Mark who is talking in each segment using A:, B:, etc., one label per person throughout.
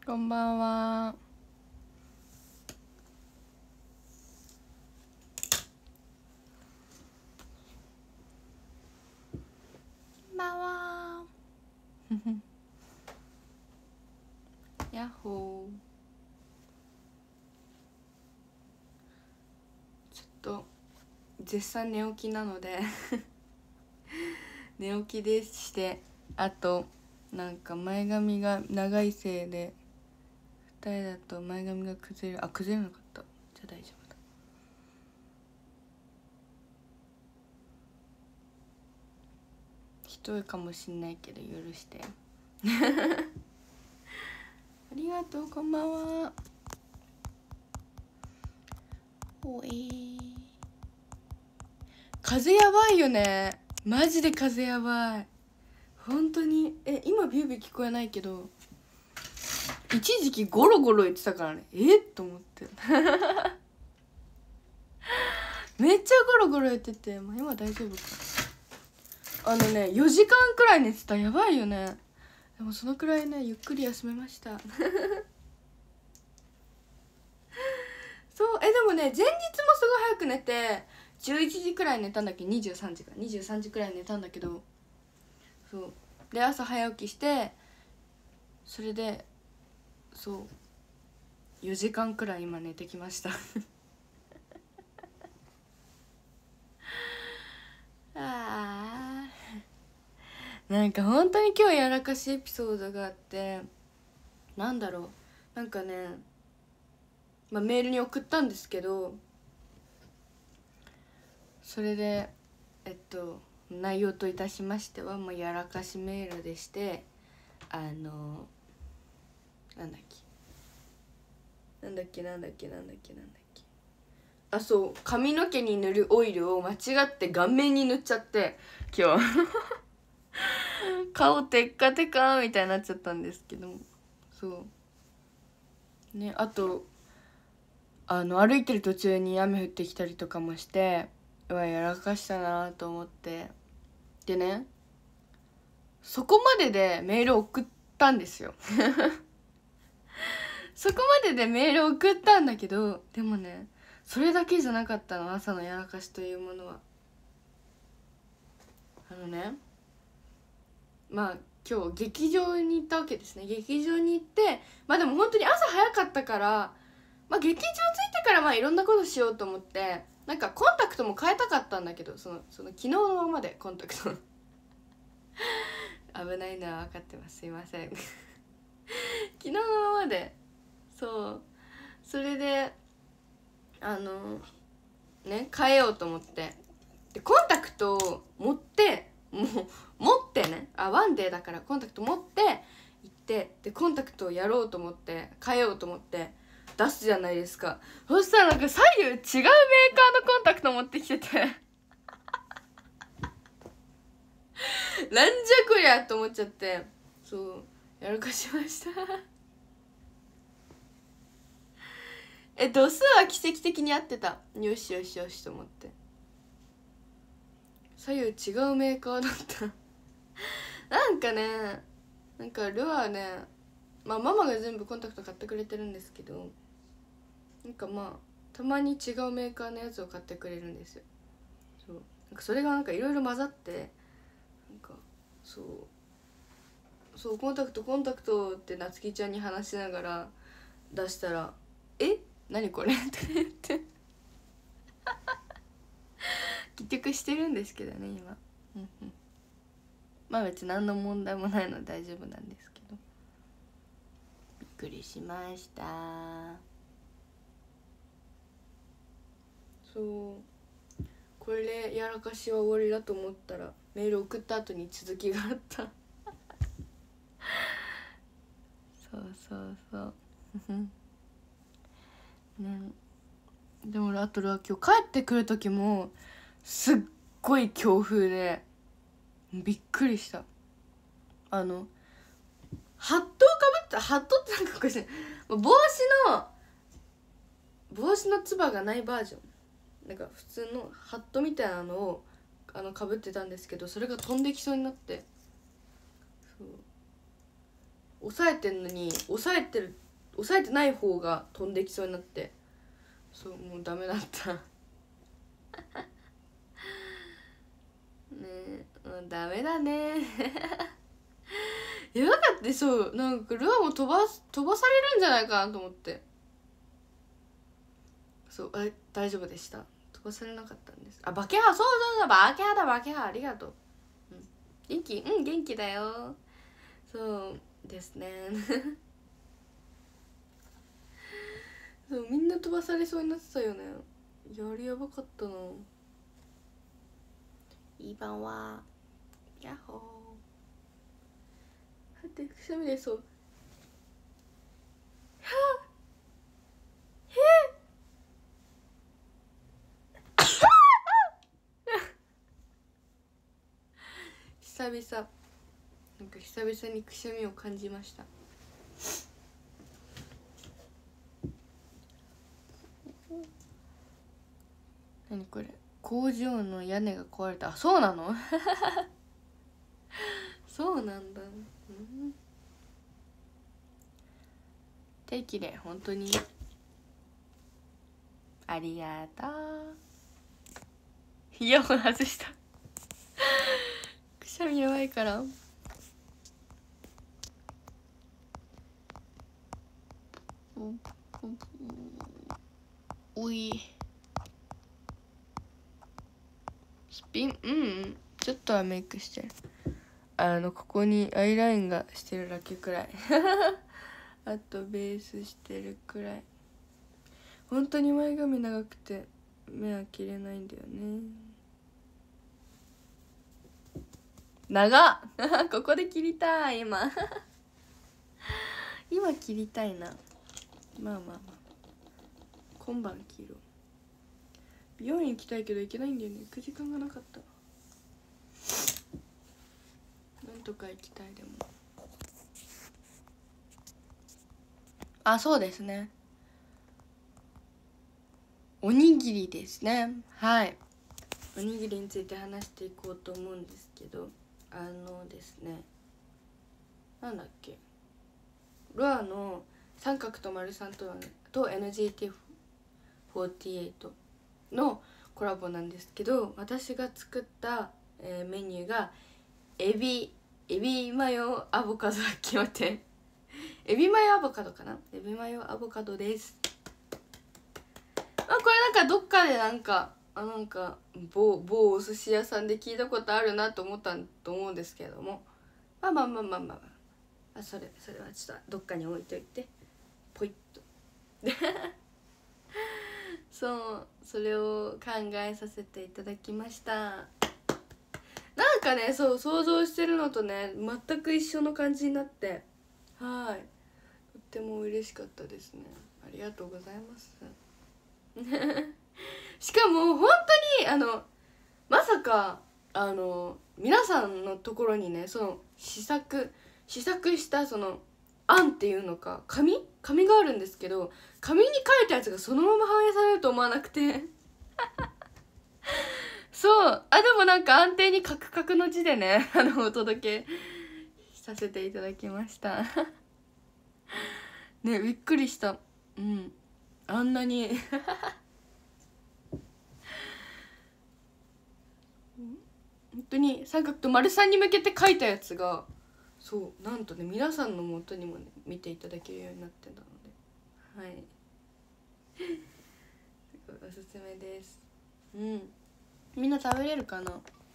A: こんばんは。こんばんは。やっほー。ちょっと絶賛寝起きなので寝起きでして、あとなんか前髪が長いせいで二重だと前髪が崩れる。崩れなかった。じゃあ大丈夫だ。一重かもしんないけど許してありがとう。こんばんは。風やばいよね。マジで風やばい。本当に。今ビュービー聞こえないけど、一時期ゴロゴロ言ってたからね。と思ってめっちゃゴロゴロ言ってて、まあ、今大丈夫か。4時間くらい寝てた。やばいよね。でもそのくらいね、ゆっくり休めましたそうでもね、前日もすごい早く寝て11時くらい寝たんだっけ。23時くらい寝たんだけど、そうで朝早起きして、それで4時間くらい今寝てきましたなんか本当に今日やらかしエピソードがあって、なんだろう、なんかね、メールに送ったんですけど、それで内容といたしましては、やらかしメールでして、なんだっけ、そう、髪の毛に塗るオイルを間違って顔面に塗っちゃって、今日顔テッカテカみたいになっちゃったんですけど、そうね。あと歩いてる途中に雨降ってきたりとかもして、やらかしたなと思って、でね、そこまででメール送ったんですよそこまででメール送ったんだけど、でもね、それだけじゃなかったの。朝のやらかしというものは。今日劇場に行ったわけですね。劇場に行って、でも本当に朝早かったから、劇場着いてからいろんなことしようと思って、なんかコンタクトも変えたかったんだけど、その昨日のままでコンタクト危ないのは分かってます、すいません昨日のままで、それで変えようと思って、でコンタクトを持ってね、ワンデーだからコンタクト持って行って、でコンタクトをやろうと思って、変えようと思って出すじゃないですか。そしたらなんか左右違うメーカーのコンタクト持ってきててなんじゃこりゃと思っちゃって、やらかしました度数は奇跡的に合ってた。よしよしよしと思って、左右違うメーカーだったなんかね、なんかルアーね、ママが全部コンタクト買ってくれてるんですけど、なんかたまに違うメーカーのやつを買ってくれるんですよ。なんかそれがなんかいろいろ混ざって、なんかコンタクトってなつきちゃんに話しながら出したら「何これ?」って言って結局してるんですけどね今別に何の問題もないので大丈夫なんですけど、びっくりしました。これでやらかしは終わりだと思ったら、メール送った後に続きがあったね。でもあと今日帰ってくる時もすっごい強風でびっくりした。ハットをかぶった、ハットってなんかおかしい、帽子のつばがないバージョン、なんか普通のハットみたいなのをかぶってたんですけど、それが飛んできそうになって、 押さえてんのに押さえてない方が飛んできそうになって、そうもうダメだったねえ、もうダメだねやばかった。そうなんかルアーも飛ばされるんじゃないかなと思って、そう大丈夫でした。飛ばされなかったんです。あ、バケハ、そうそうそう、バケハだバケハ、ありがとう、うん、元気？うん、元気だよ。そうですねそうみんな飛ばされそうになってたよね。やばかったな。いい晩はヤッホー。待って、くしゃみ出そう。はあ、久々、なんか久々にくしゃみを感じました。何これ、工場の屋根が壊れた。あ、そうなのそうなんだ、うん、定期で本当にありがとう。イヤホン外したくしゃみやばいから。おい、スピン、うんちょっとはメイクしてる。ここにアイラインがしてるだけくらいあとベースしてるくらい。本当に前髪長くて目は切れないんだよね。長っここで切りたい今今切りたいな。まあまあまあ今晩切ろう。美容院行きたいけど行けないんだよね。行く時間がなかった。なんとか行きたい。でもそうですね、おにぎりですね。はい、おにぎりについて話していこうと思うんですけど、ですね、なんだっけ、ルアーの三角と丸三とNGT48 のコラボなんですけど、私が作った、メニューがエビマヨアボカド決まってエビマヨアボカドかな、エビマヨアボカドです。これなんかどっかでなんか某お寿司屋さんで聞いたことあるなと思ったと思うんですけれども、まあそれはちょっとどっかに置いといてポイッとそれを考えさせていただきました。なんかね、想像してるのとね全く一緒の感じになって、はい、とっても嬉しかったですね。ありがとうございますしかも本当にまさか皆さんのところにね、その試作したその案っていうのか紙があるんですけど、紙に書いたやつがそのまま反映されると思わなくてそうでもなんか安定にカクカクの字でねお届けさせていただきましたね、びっくりした。うん、あんなに本当に三角と丸三に向けて書いたやつが、そうなんとね皆さんの元にもね見ていただけるようになってたので、はいすごいおすすめです。うん、みんな食べれるかな。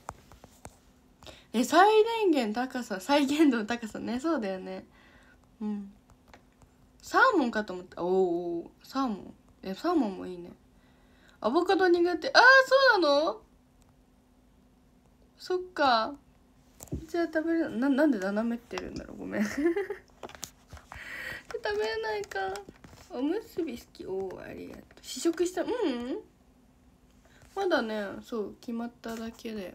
A: 再現度の高さね。そうだよね。うん、サーモンかと思った。おサーモン、サーモンもいいね。アボカド苦手。そうなの。そっか。じゃあ食べるなんで斜めってるんだろう。ごめん食べれないか。おむすび好き。ありがとう。試食した。まだね、そう決まっただけで。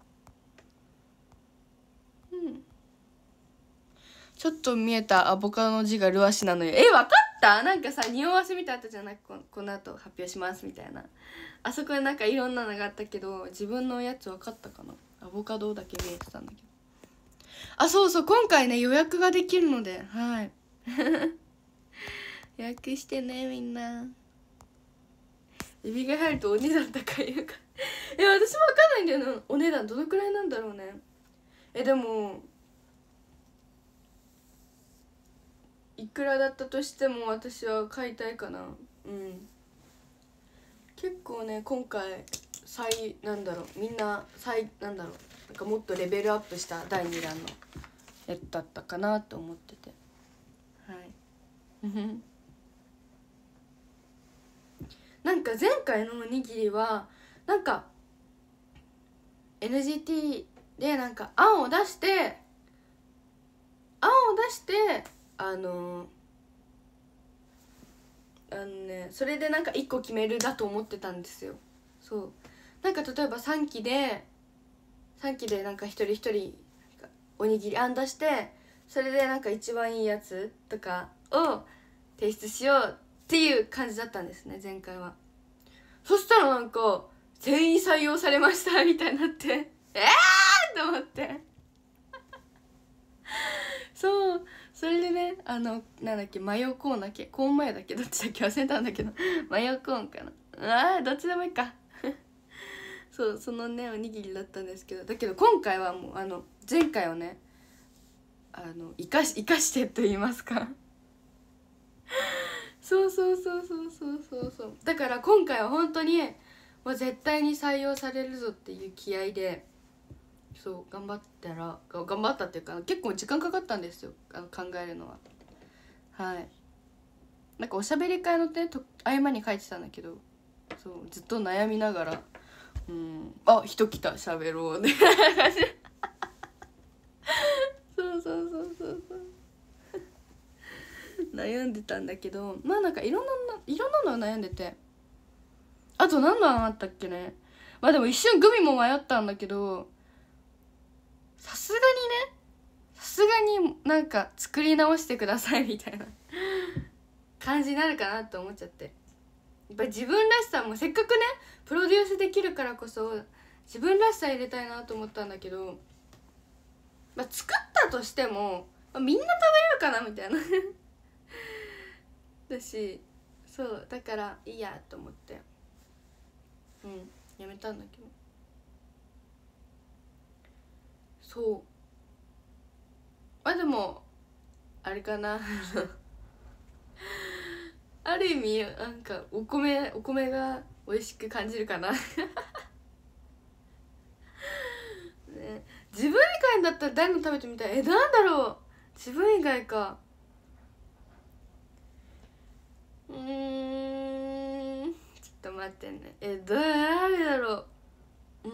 A: ちょっと見えたアボカドの字がルアシなのよ。分かった。なんかさ、匂わせみたいなあったじゃん。この後発表しますみたいな。あそこでなんかいろんなのがあったけど、自分のやつ分かったかな。アボカドだけ見えてたんだけど。 あ、そうそう、今回ね予約ができるので、はい予約してねみんな。エビが入るとお値段高いよか私も分かんないんだよな、お値段どのくらいなんだろうね。でもいくらだったとしても私は買いたいかな。結構ね今回なんだろう、みんななんだろう、なんかもっとレベルアップした第2弾のやつだったかなと思ってて、はいなんか前回のおにぎりはなんか NGT でなんか案を出してそれでなんか1個決めるだと思ってたんですよ。そうなんか例えば3期でなんか一人一人おにぎり案出して、それでなんか一番いいやつとかを提出しようっていう感じだったんですね前回は。そしたらなんか全員採用されましたみたいになってと思ってそうそれでねなんだっけ、マヨコーンだっけ、コーンマヨだっけ、どっちだっけ忘れたんだけどマヨコーンかな、どっちでもいいかそうそのねおにぎりだったんですけど、だけど今回はもう前回をね生かしてと言いますかそうだから今回は本当にもう絶対に採用されるぞっていう気合で、そう頑張ったっていうか結構時間かかったんですよ、考えるのは。はいなんかおしゃべり会のね合間に書いてたんだけど、そうずっと悩みながら人来た喋ろうでそう悩んでたんだけど、まあなんかいろんなの悩んでて、あと何の案あったっけね。まあでも一瞬グミも迷ったんだけど、さすがになんか作り直してくださいみたいな感じになるかなと思っちゃって、やっぱり自分らしさもせっかくねプロデュースできるからこそ自分らしさ入れたいなと思ったんだけど、作ったとしても、みんな食べれるかなみたいなだし、そうだからいいやと思ってやめたんだけど、そうでもあれかなある意味なんかお米が美味しく感じるかなね、自分以外だったら誰の食べてみたい。なんだろう、自分以外か。ちょっと待ってね。誰だろう。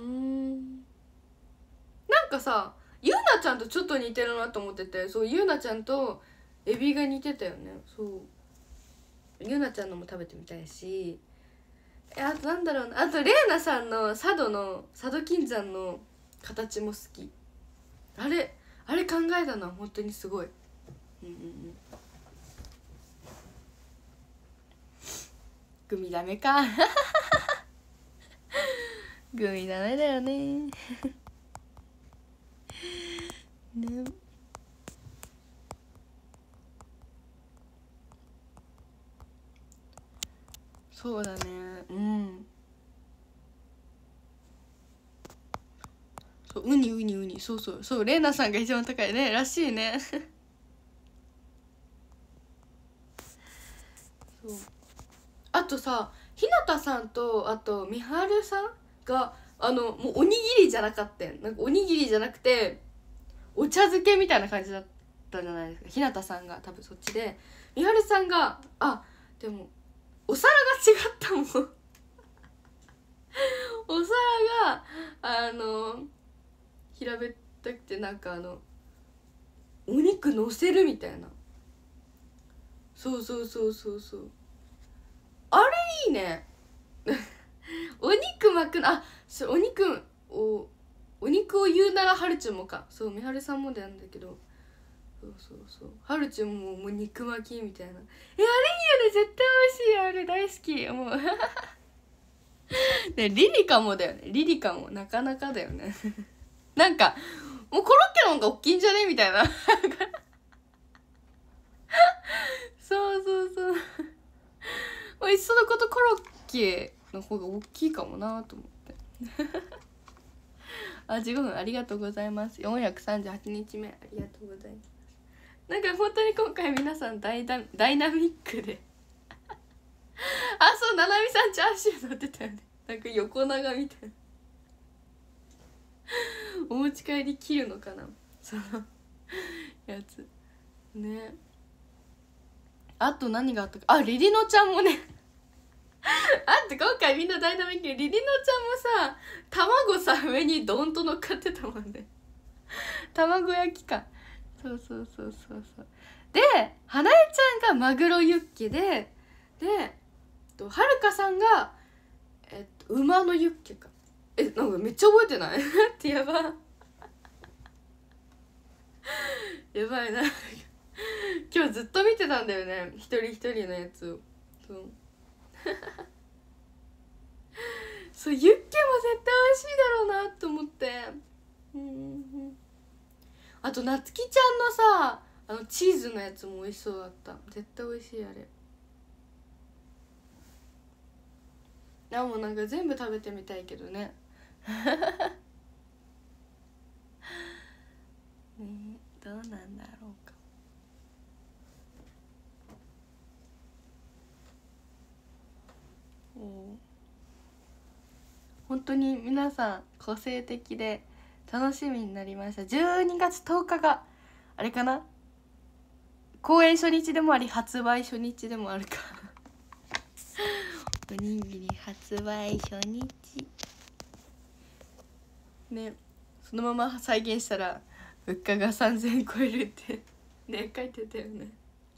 A: なんかさ、ゆうなちゃんとちょっと似てるなと思ってて、そうゆうなちゃんとエビが似てたよね。そうゆうなちゃんのも食べてみたいし、あとなんだろうな、あとれいなさんの佐渡金山の形も好き。あれ考えたのは本当にすごい。グミダメかグミダメだよねね、そうだね。そうウニそうレイナさんが一番高いねらしいねそうあとさ、ひなたさんとあとみはるさんがもうおにぎりじゃなかったん、なんかおにぎりじゃなくてお茶漬けみたいな感じだったじゃないですか。ひなたさんが多分そっちで、みはるさんがでもお皿が違ったもんお皿が平べったくてなんかお肉のせるみたいな。そうあれいいねお肉巻くのお肉を言うならはるちゅんもか。そうみはるさんもなんだけど、そうはるちゅんもう肉巻きみたいな。あれいいよね、絶対美味しい。あれ大好きもうね、リリカもだよね。リリカもなかなかだよねなんかもうコロッケの方が大きいんじゃねみたいなそうそうそう、いっそのことコロッケの方が大きいかもなと思ってあ、15分ありがとうございます。438日目ありがとうございます。なんか本当に今回皆さんダイナミックであ、そう、ななみさんチャーシュー乗ってたよね。なんか横長みたいなお持ち帰り切るのかな、そのやつね。あと何があったか、あ、リリノちゃんもねあって今回みんなダイナミックで、リリノちゃんもさ、卵さ上にドンと乗っかってたもんね卵焼きか。そうそうそうそうそう。で花江ちゃんがマグロユッケではるかさんが馬のユッケか。なんかめっちゃ覚えてないってやばやばいな今日ずっと見てたんだよね、一人一人のやつを。そうそう、ユッケも絶対美味しいだろうなと思って。あとなつきちゃんのさ、チーズのやつも美味しそうだった。絶対美味しいあれ。あ、もうなんか全部食べてみたいけどねね、どうなんだろうか。本当に皆さん個性的で楽しみになりました。12月10日があれかな、公演初日でもあり発売初日でもあるかおにぎり発売初日ね。そのまま再現したら物価が3000円超えるってね、書いてたよね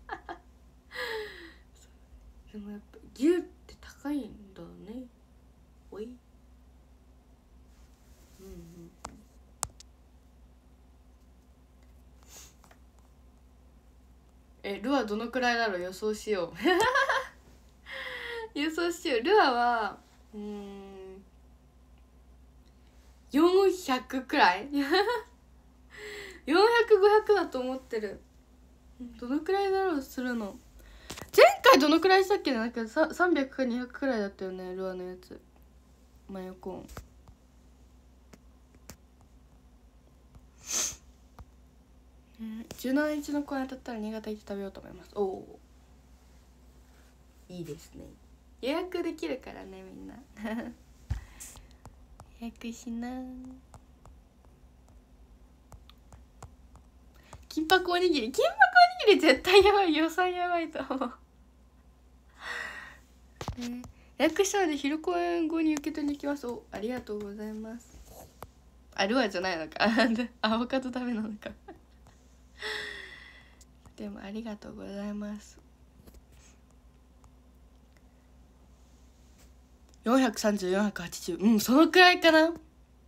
A: でもやっぱ牛って高いんだね。おい、ルアどのくらいだろう、予想しよう予想しよう。ルアは400くらい400500だと思ってる。どのくらいだろうするの。前回どのくらいしたっけ。なんか300か200くらいだったよね、ルアのやつ。マヨコーン17日の公演当たったら新潟行って食べようと思います。おお、いいですね。予約できるからね、みんな予約しな。金箔おにぎり絶対やばい、予算やばいと思う予約したので昼公演後に受け取りに行きます。お、ありがとうございます。あ、ルアじゃないのかアボカドダメなのかでもありがとうございます。430、480、そのくらいかな。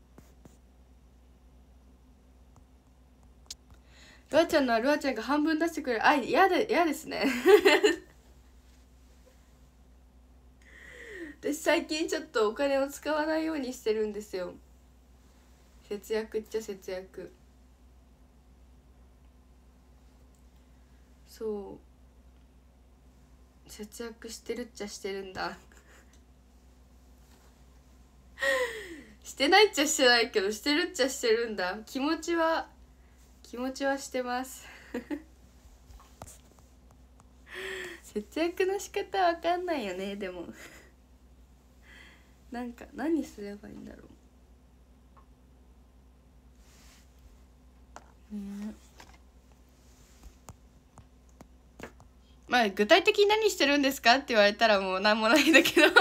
A: ルアちゃんのはルアちゃんが半分出してくれる。あ、嫌ですね私最近ちょっとお金を使わないようにしてるんですよ。節約っちゃ節約。そう節約してるっちゃしてるんだしてないっちゃしてないけど、してるっちゃしてるんだ。気持ちはしてます節約の仕方わかんないよね。でもなんか何すればいいんだろうね。まあ具体的に何してるんですかって言われたらもう何もないんだけど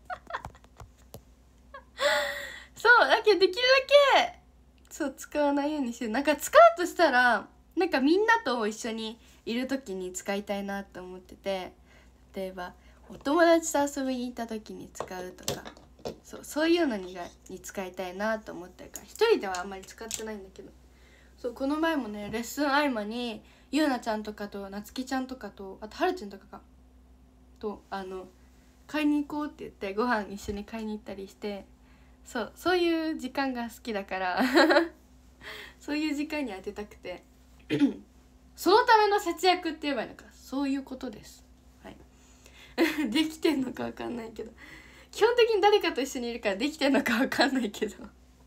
A: そうだけどできるだけそう使わないようにしてる。なんか使うとしたらなんかみんなと一緒にいる時に使いたいなと思ってて、例えばお友達と遊びに行った時に使うとか、そういうのに使いたいなと思ってるから、一人ではあんまり使ってないんだけど。そうこの前もね、レッスン合間にゆうなちゃんとかとなつきちゃんとかと、あとはるちゃんとかかと買いに行こうって言ってご飯一緒に買いに行ったりして、そういう時間が好きだからそういう時間に当てたくてそのための節約って言えばいいのか、そういうことです。はいできてんのか分かんないけど、基本的に誰かと一緒にいるからできてんのか分かんないけど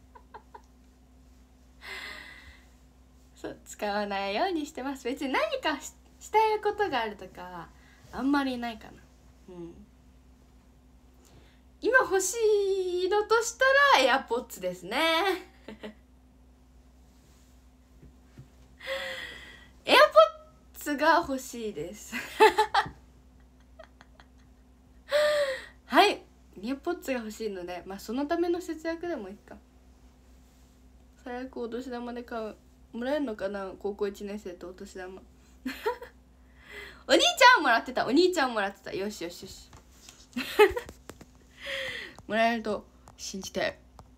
A: そう使わないようにしてます。別に何かしたいことがあるとかはあんまりないかな。今欲しいのとしたら AirPods ですねAirPods が欲しいですはい、AirPods が欲しいので、まあそのための節約でもいいか。最悪お年玉で買う、もらえるのかな、高校1年生とお年玉お兄ちゃんもらってた、お兄ちゃんもらってた。よしよしよしもらえると信じて。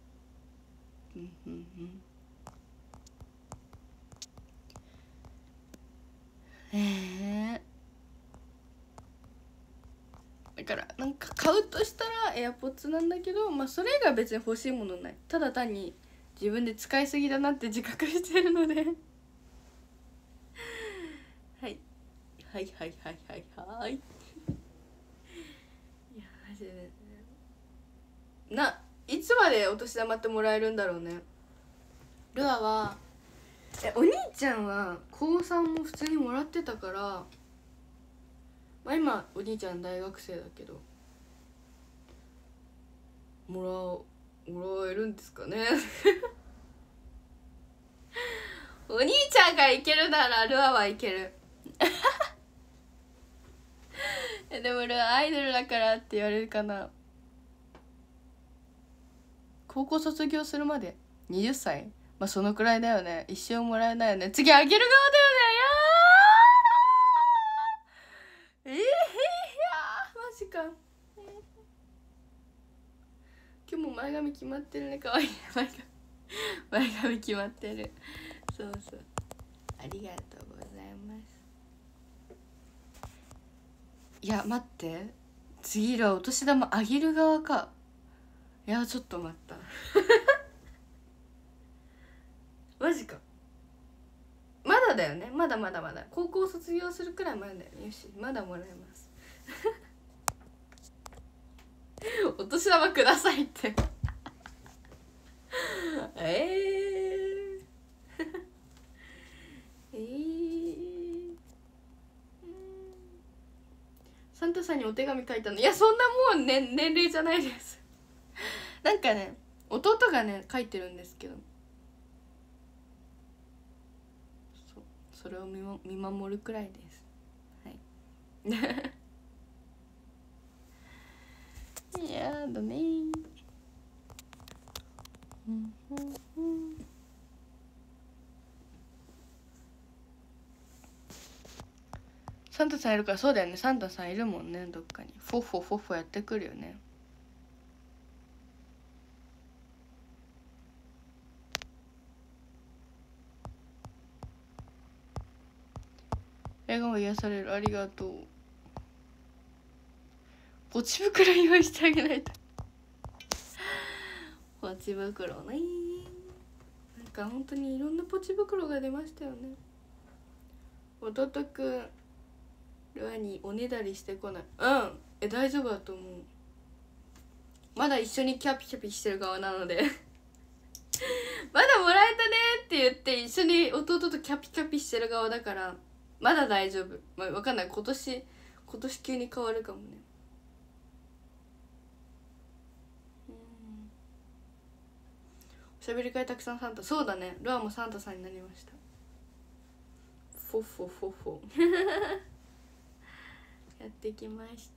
A: だからなんか買うとしたら AirPods なんだけど、まあそれ以外別に欲しいものない。ただ単に自分で使いすぎだなって自覚してるのではいはいはいはいはいはいいやマジでいつまでお年玉ってもらえるんだろうね。ルアはお兄ちゃんは高3も普通にもらってたから、まあ今お兄ちゃん大学生だけどもらえるんですかねお兄ちゃんがいけるならルアはいけるでもルアアイドルだからって言われるかな。高校卒業するまで20歳、まあそのくらいだよね。一生もらえないよね。次あげる側だよね。いやマジか。今日も前髪決まってるね。かわいい前髪決まってる。そうそう、ありがとうございます。いや待って、次はお年玉あげる側か。いやちょっと待ったマジか。まだだよね。まだ高校卒業するくらい前だよね。よし、まだもらえますお年玉くださいってサンタさんにお手紙書いたの。いやそんなもう、ね、年齢じゃないですなんかね、弟がね書いてるんですけど、それを見守るくらいです。はいやだねサンタさんいるから。そうだよね、サンタさんいるもんね、どっかに。フォッフォフォッフォやってくるよね。笑顔癒される、ありがとう。ポチ袋用意してあげないとポチ袋ね、なんか本当にいろんなポチ袋が出ましたよね。弟くんルアにおねだりしてこない。大丈夫だと思う。まだ一緒にキャピキャピしてる側なのでまだもらえたねって言って一緒に弟とキャピキャピしてる側だからまだ大丈夫。まあ分かんない、今年急に変わるかもね。おしゃべり会たくさんサンタ。そうだね、ルアもサンタさんになりました。フォッフォフォッフォやってきました。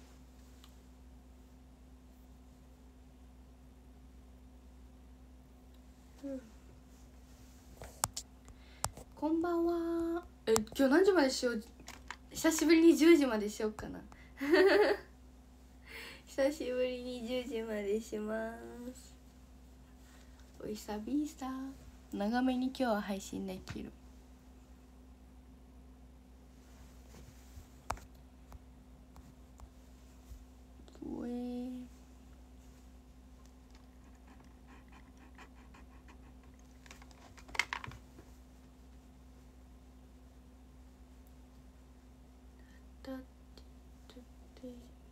A: こんばんは。今日何時までしよう。久しぶりに10時までしようかな久しぶりに10時までします。おいさびさ長めに今日は配信できる。 だって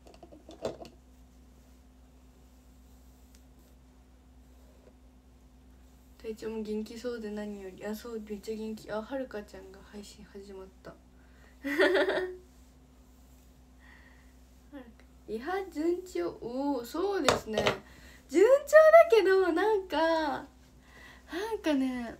A: 体調も元気そうで何より。あ、そう、めっちゃ元気。あ、はるかちゃんが配信始まったリハ順調。おお、そうですね、順調だけどなんかね、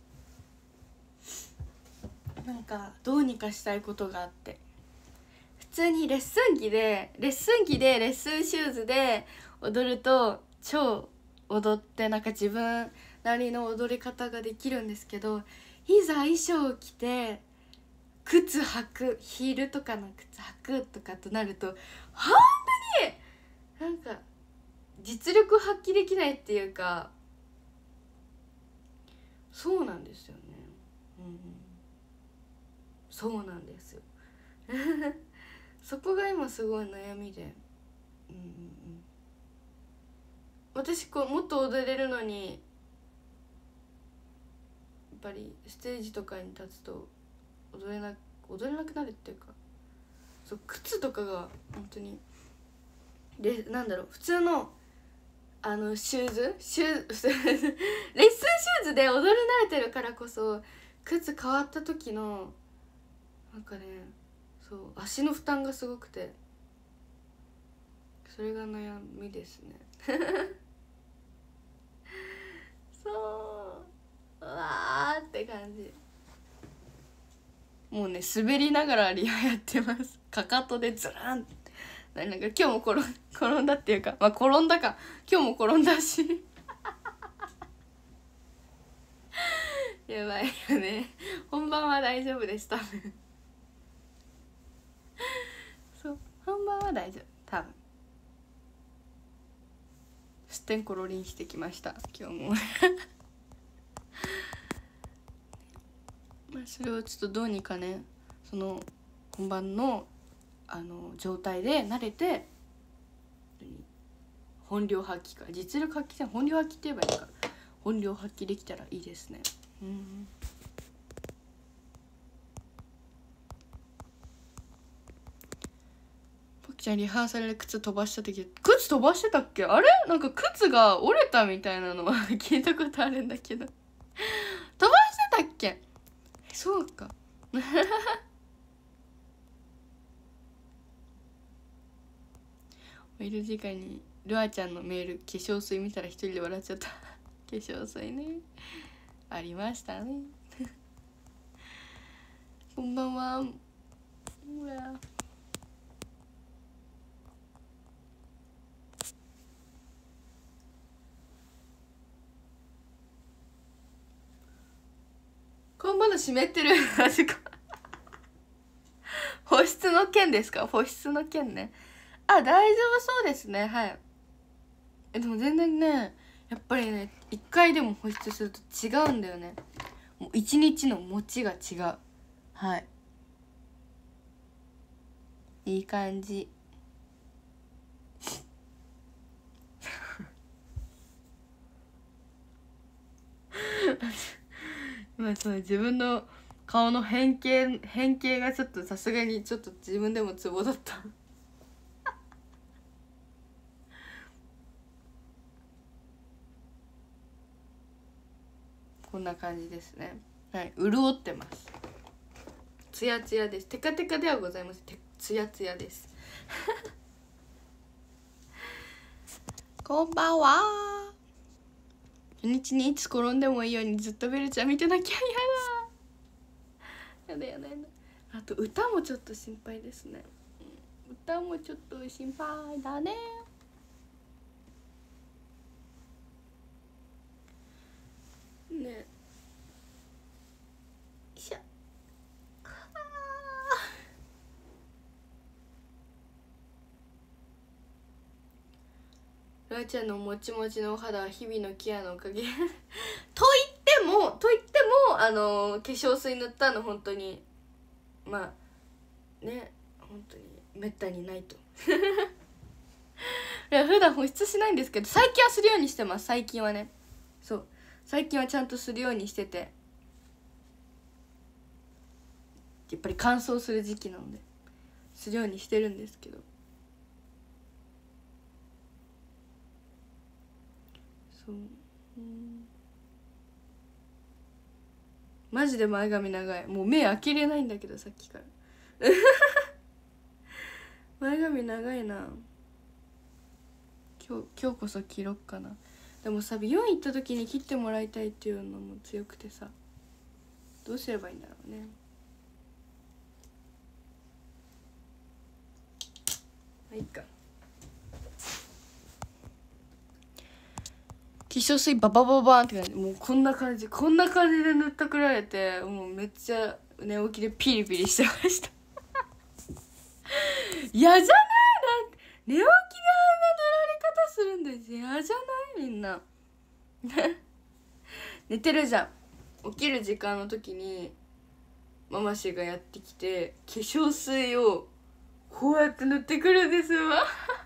A: なんかどうにかしたいことがあって、普通にレッスン着でレッスンシューズで踊ると超踊って、なんか自分なりの踊り方ができるんですけど、いざ衣装を着て靴履く、ヒールとかの靴履くとかとなると本当になんか実力発揮できないっていうか、そうなんですよね、うん、そうなんですよそこが今すごい悩みで、私こうもっと踊れるのに、やっぱりステージとかに立つと踊れなくなるっていうか、そう、靴とかが本当になんだろう、普通のシューズレッスンシューズで踊り慣れてるからこそ、靴変わった時のなんかね、そう、足の負担がすごくて、それが悩みですねそう、うわーって感じ。もうね、滑りながらリハやってます。かかとでズラン、なんか今日も転んだっていうか、まあ転んだか、今日も転んだしやばいよね、本番は大丈夫でした。そう、本番は大丈夫、多分。すってんころりんしてきました今日もまあそれをちょっとどうにかね、その本番の状態で慣れて、本領発揮か、実力発揮じゃん、本領発揮って言えばいいか、本領発揮できたらいいですね。ポキちゃんリハーサルで靴飛ばした時、靴飛ばしてたっけ、あれ、なんか靴が折れたみたいなのは聞いたことあるんだけど飛ばしてたっけ、そうかお昼時間にルアちゃんのメール、化粧水見たら一人で笑っちゃった化粧水ね、ありましたねこんばんは。ほらこんばんの湿ってるマジか保湿の件ですか、保湿の件ね。あ、大丈夫そうですね、はい。でも全然ね、やっぱりね、一回でも保湿すると違うんだよね、もう一日の持ちが違う。はい、いい感じまあそう、自分の顔の変形がちょっとさすがにちょっと自分でもツボだったこんな感じですね。はい、潤ってます。ツヤツヤです。テカテカではございません。ツヤツヤですこんばんは。土日にいつ転んでもいいようにずっとベルちゃん見てなきゃやだ。あと歌もちょっと心配ですね。歌もちょっと心配だね。ねえ、よいしょ。ラーちゃんのもちもちのお肌は日々のケアのおかげと言っても化粧水塗ったの本当にまあね、本当にめったにないといや普段保湿しないんですけど、最近はするようにしてます。最近はね、そう最近はちゃんとするようにしてて、やっぱり乾燥する時期なのでするようにしてるんですけど、そう、マジで前髪長い。もう目開けれないんだけどさっきから前髪長いな。今日こそ切ろっかな。でもさ、美容院行った時に切ってもらいたいっていうのも強くてさ、どうすればいいんだろうね。まあいいか。化粧水ババババーンって感じ、もうこんな感じで塗ったくられて、もうめっちゃ寝起きでピリピリしてました嫌じゃない？なん寝起きであんな塗られ方するんです。嫌じゃない？みんな寝てるじゃん。起きる時間の時にママシがやってきて化粧水をこうやって塗ってくるんですわ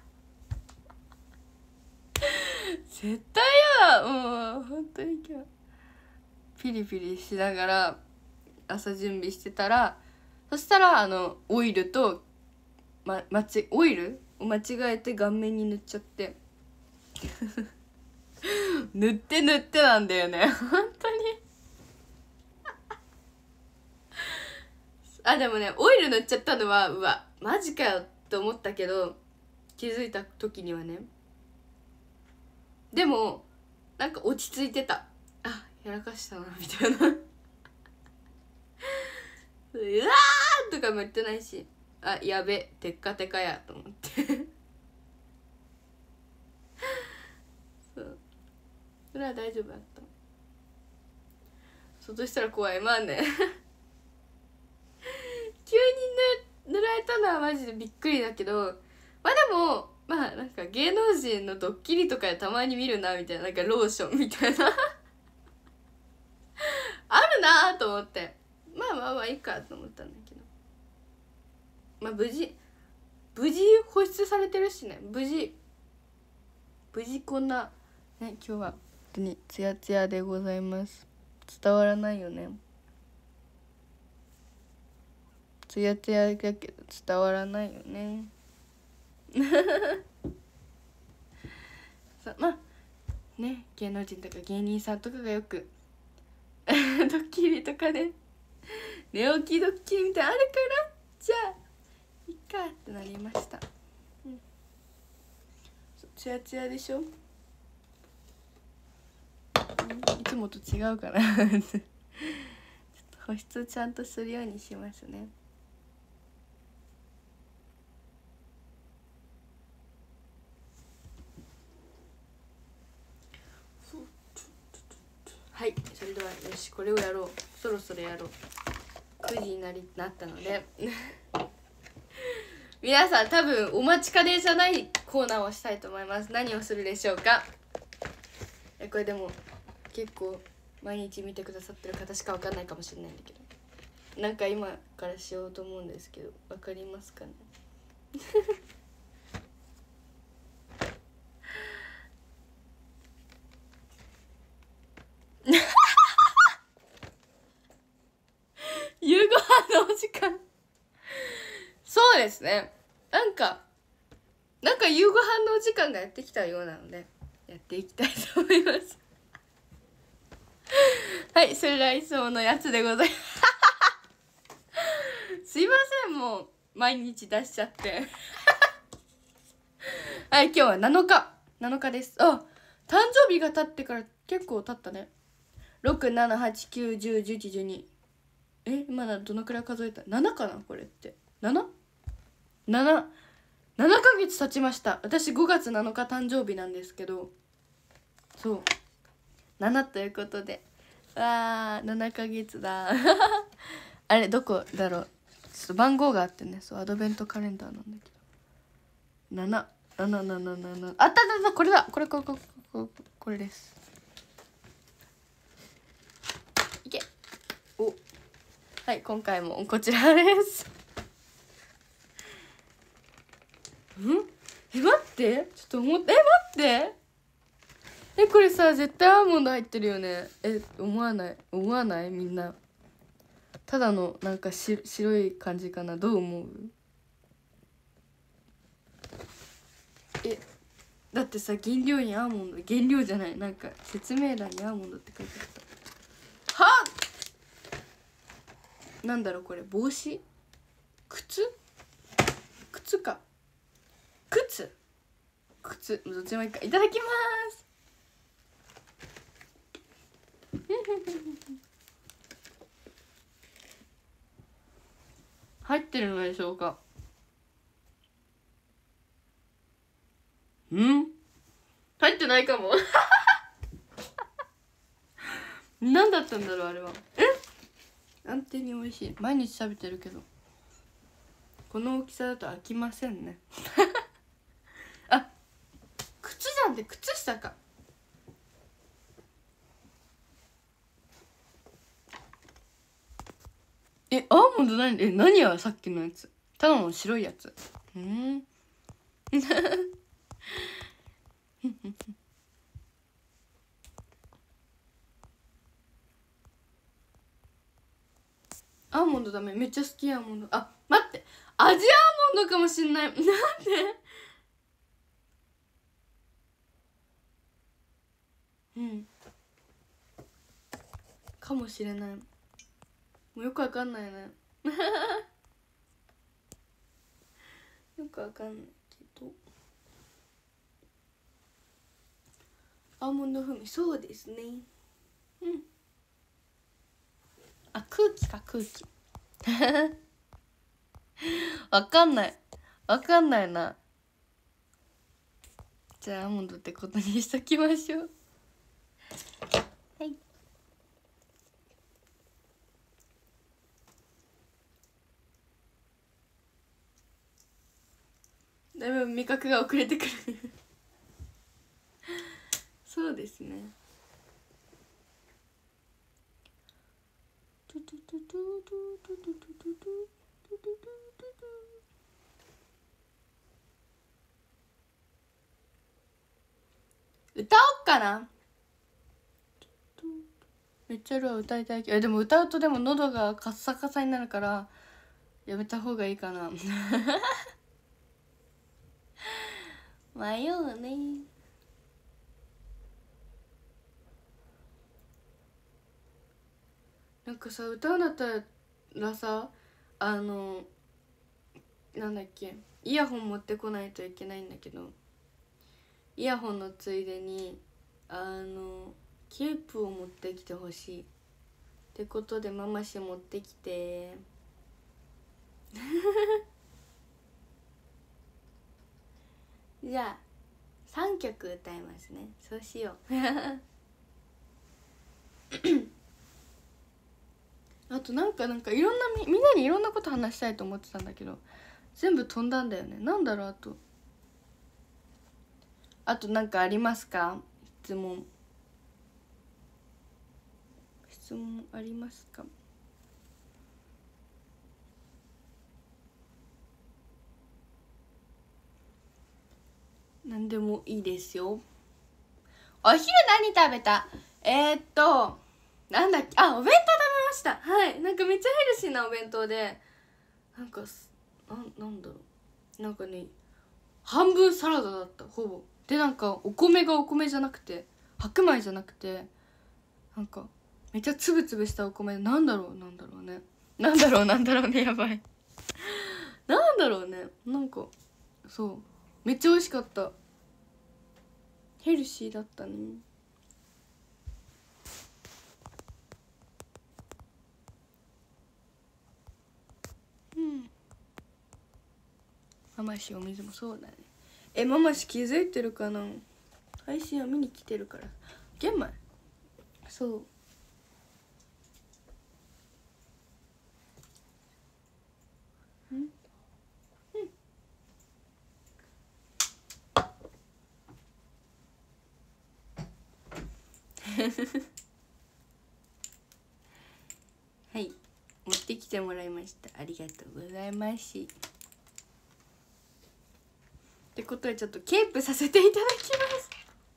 A: 絶対嫌だ。もう本当に今日ピリピリしながら朝準備してたら、そしたらオイルと、オイルを間違えて顔面に塗っちゃって塗ってなんだよね本当にでもね、オイル塗っちゃったのはうわマジかよって思ったけど、気づいた時にはね、でもなんか落ち着いてた。やらかしたなみたいなうわーとかも言ってないし、やべテッカテカやと思ってそうそれは大丈夫だった。そうとしたら怖い。まあね急に塗られたのはマジでびっくりだけど、でもなんか芸能人のドッキリとかでたまに見るなみたいな、なんかローションみたいなあるなと思って、まあいいかと思ったんだけど、無事保湿されてるしね。無事こんなね、今日は本当にツヤツヤでございます。伝わらないよね。ツヤツヤだけど伝わらないよねね、芸能人とか芸人さんとかがよくドッキリとかね、寝起きドッキリみたいなあるから、じゃあいっかってなりました。ツヤツヤでしょ、いつもと違うかなちょっと保湿ちゃんとするようにしますね。はい、それではよし、これをやろう。そろそろやろう。9時になったので皆さん多分お待ちかねじゃないコーナーをしたいと思います。何をするでしょうか。これでも結構毎日見てくださってる方しか分かんないかもしれないんだけど、なんか今からしようと思うんですけど、分かりますかね夕ご飯のお時間そうですね、なんか夕ご飯のお時間がやってきたようなのでやっていきたいと思いますはい、それではいつものやつでございますすいません、もう毎日出しちゃってはい、今日は7日です。誕生日が経ってから結構経ったね。67891011112今どのくらい数えた？ 7 かなこれって。 7？ 7ヶ月経ちました。私5月7日誕生日なんですけど、そう7ということで、わー7ヶ月だあれどこだろう、ちょっと番号があってね、そうアドベントカレンダーなんだけど、7あったこれだ、これです。いけはい、今回もこちらです待ってちょっと待ってこれさ絶対アーモンド入ってるよね。思わないみんな。ただのなんか白い感じかな。どう思う？ だってさ、原料にアーモンド、原料じゃない、なんか説明欄にアーモンドって書いてあった。はっ、なんだろうこれ、帽子、靴か、靴どっちもいいか。いただきます。入ってるのでしょうか。入ってないかも。何だったんだろうあれは。安定に美味しい。毎日食べてるけどこの大きさだと飽きませんね。あ、靴じゃんって、靴下か。アーモンド何や、さっきのやつただの白いやつ。アーモンドダメ、めっちゃ好き。アーモンド、あ、待って、味アーモンドかもしんない。なんでかもしれない。もうよくわかんないね。よくわかんないけど、アーモンド風味、そうですね。あ、空気か、空気。わかんないな。じゃあアーモンドってことにしときましょう。はい。だいぶ味覚が遅れてくる。そうですね。歌おっかな。めっちゃルア歌いたいけど、でも歌うとでも喉がカッサカサになるからやめた方がいいかな。迷うね。なんかさ、歌うんだったらさ、なんだっけ、イヤホン持ってこないといけないんだけど、イヤホンのついでにケープを持ってきてほしいってことでママシ持ってきて。じゃあ3曲歌いますね。そうしよう。あとなんかいろんなみんなにいろんなこと話したいと思ってたんだけど全部飛んだんだよね。なんだろう。あとなんかありますか？質問ありますか？何でもいいですよ。お昼何食べた？なんだっけ、あ、お弁当食べました。はい、なんかめっちゃヘルシーなお弁当で、なんかなんだろう、なんかね、半分サラダだった、ほぼ。でなんかお米がお米じゃなくて白米じゃなくて、なんかめっちゃつぶつぶしたお米で、なんだろうねやばい。なんだろうね、なんかそうめっちゃ美味しかった。ヘルシーだったね。ママシお水もそうだね。ママシ気づいてるかな？配信は見に来てるから。玄米、そうはい、持ってきてもらいました。ありがとうございます。ってことでちょっとケープさせていただきます。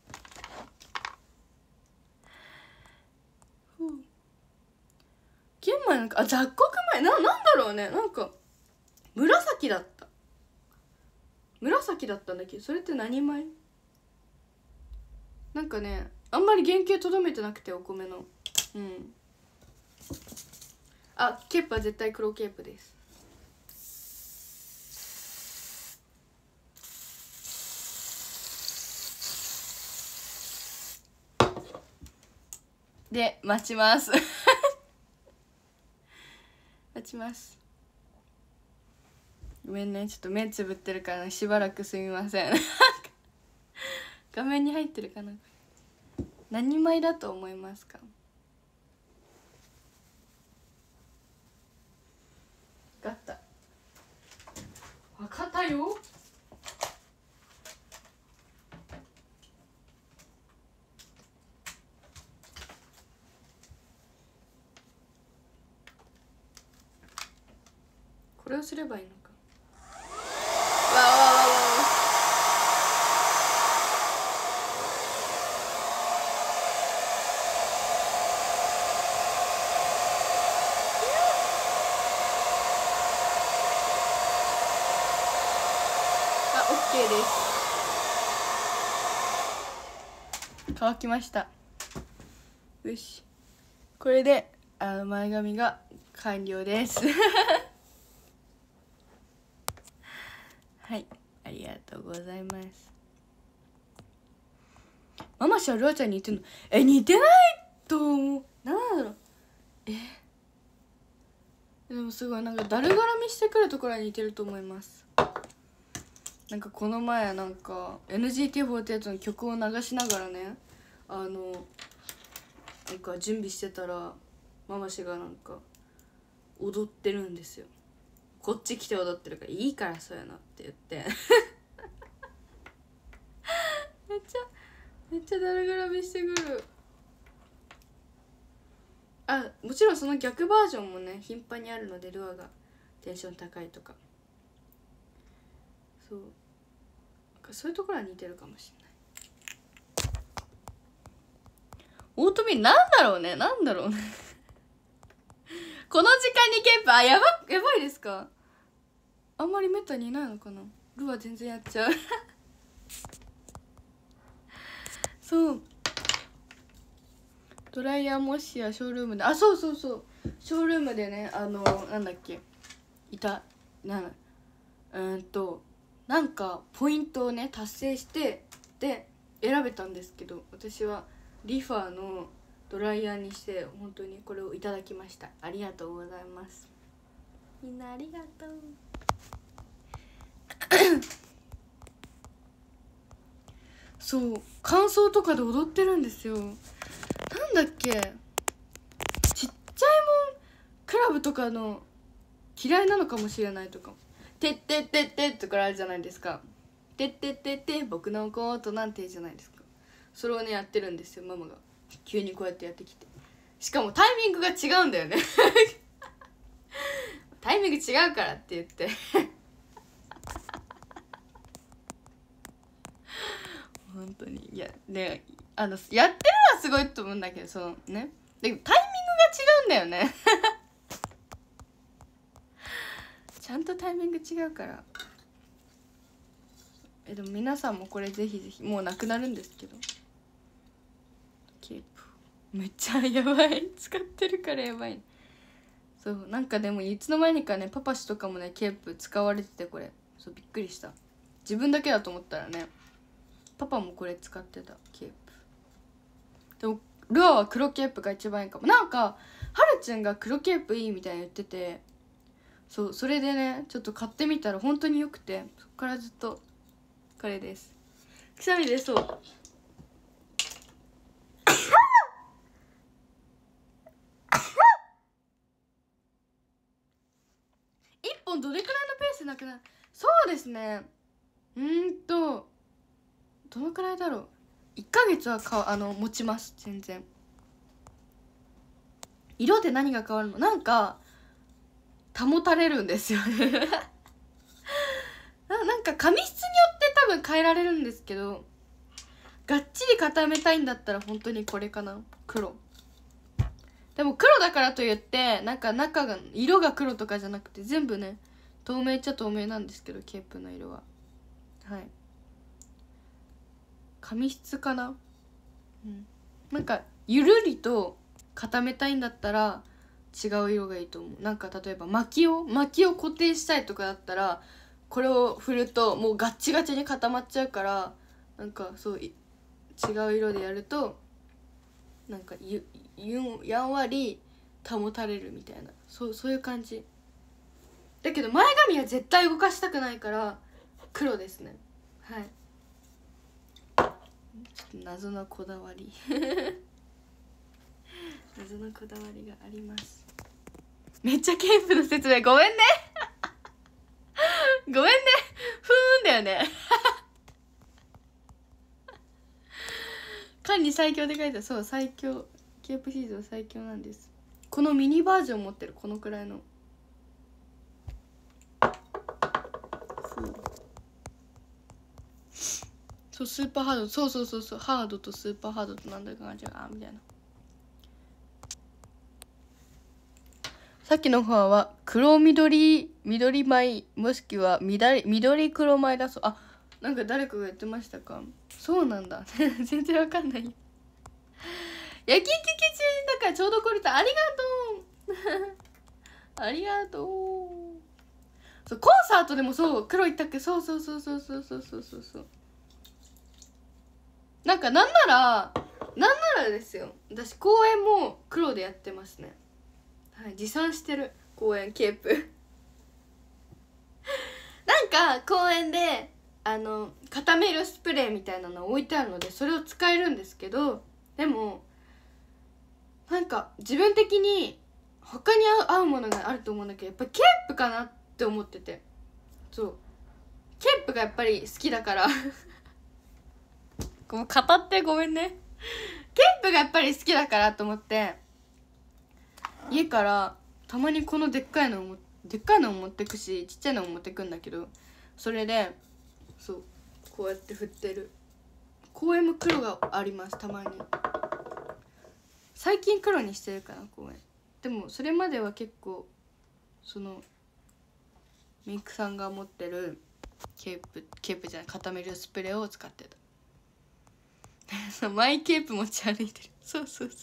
A: 玄米なんか、雑穀米なんだろうね、なんか紫だったんだけど、それって何米？ なんかねあんまり原型とどめてなくて、お米の。うん。あ、ケープは絶対黒ケープです。で待ちます待ちます。ごめんね、ちょっと目つぶってるからしばらくすみません画面に入ってるかな。何枚だと思いますか？分かった、分かったよ。これをすればいいのか。わわわわわ。あ、オッケーです。乾きました。よし、これで前髪が完了ですはい、ありがとうございます。ママシはルアちゃんに似てるの？似てないと思う。なんだろう。でもすごいなんかだるがらみしてくるところに似てると思います。なんかこの前なんか NGT48 の曲を流しながらね、なんか準備してたらママシがなんか踊ってるんですよ。こっち来て踊ってるから、いいからそうやなって言ってめっちゃだるがらみしてくる。あ、もちろんその逆バージョンもね頻繁にあるので、ルアがテンション高いとか、そういうところは似てるかもしれない。オートミールなんだろうね、なんだろうねこの時間にケープ、やばいですか？あんまりめったにいないのかな。ルア全然やっちゃうそうドライヤーもしやショールームで、そうショールームでね、なんだっけ、なんかポイントをね達成してで選べたんですけど、私はリファーのドライヤーにして本当にこれをいただきました。ありがとうございます。みんなありがとうそう感想とかで踊ってるんですよ。なんだっけ、ちっちゃいもんクラブとかの嫌いなのかもしれないとか、てってってってとかあるじゃないですか。てってってって僕のことなんてじゃないですか。それをねやってるんですよ、ママが急にこうやってやってきて。しかもタイミングが違うんだよねタイミング違うからって言って本当に。いやでやってるのはすごいと思うんだけど、そのね、でもタイミングが違うんだよねちゃんとタイミング違うから。でも皆さんもこれぜひぜひ、もうなくなるんですけど、ケープめっちゃやばい、使ってるからやばい。そうなんかでもいつの間にかねパパ氏とかもねケープ使われてて、これそうびっくりした。自分だけだと思ったらねパパもこれ使ってたケープ。でもルアは黒ケープが一番いいかも。なんかはるちゃんが黒ケープいいみたいに言ってて、それでねちょっと買ってみたら本当によくて、そっからずっとこれです。くしゃみ出そう1本どれくらいのペースなくなる？そうですね、どのくらいだろう。1ヶ月は持ちます。全然。色で何が変わるの？なんか保たれるんですよねなんか髪質によって多分変えられるんですけど、がっちり固めたいんだったら本当にこれかな、黒。でも黒だからといってなんか中が色が黒とかじゃなくて全部ね透明っちゃ透明なんですけど、ケープの色は。はい、髪質かな。 なんかゆるりと固めたいんだったら違う色がいいと思う。なんか例えば薪を固定したいとかだったらこれを振るともうガッチガチに固まっちゃうから、なんかそう違う色でやるとなんかやんわり保たれるみたいな、そういう感じだけど、前髪は絶対動かしたくないから黒ですね。はい、ちょっと謎のこだわり謎のこだわりがあります。めっちゃケープの説明ごめんねごめんね、ふーんだよね缶に最強って書いてある。そう、最強、ケープシーズン最強なんです。このミニバージョン持ってる、このくらいの。そうスーパーハード、そうハードとスーパーハードとなんだかなじゃあみたいな。さっきの方は黒緑米もしくは緑黒米だそう。あ、なんか誰かが言ってましたか。そうなんだ全然わかんないよ焼き聞き中だからちょうどこれた。ありがとうありがとう。そうコンサートでもそう黒いったっけ。そうなんかなんならですよ、私公演も黒でやってますね。はい、持参してる公演ケープなんか公園で固めるスプレーみたいなの置いてあるのでそれを使えるんですけど、でもなんか自分的に他に合うものがあると思うんだけど、やっぱりケープかなって思ってて、そうケープがやっぱり好きだから語ってごめんね。ケープがやっぱり好きだからと思って家からたまにこのでっかいのを持ってくし、ちっちゃいのも持ってくんだけど、それでそうこうやって振ってる。公園も黒があります、たまに。最近黒にしてるかな公園。でもそれまでは結構そのメイクさんが持ってるケープじゃない固めるスプレーを使ってたマイケープ持ち歩いてる。そう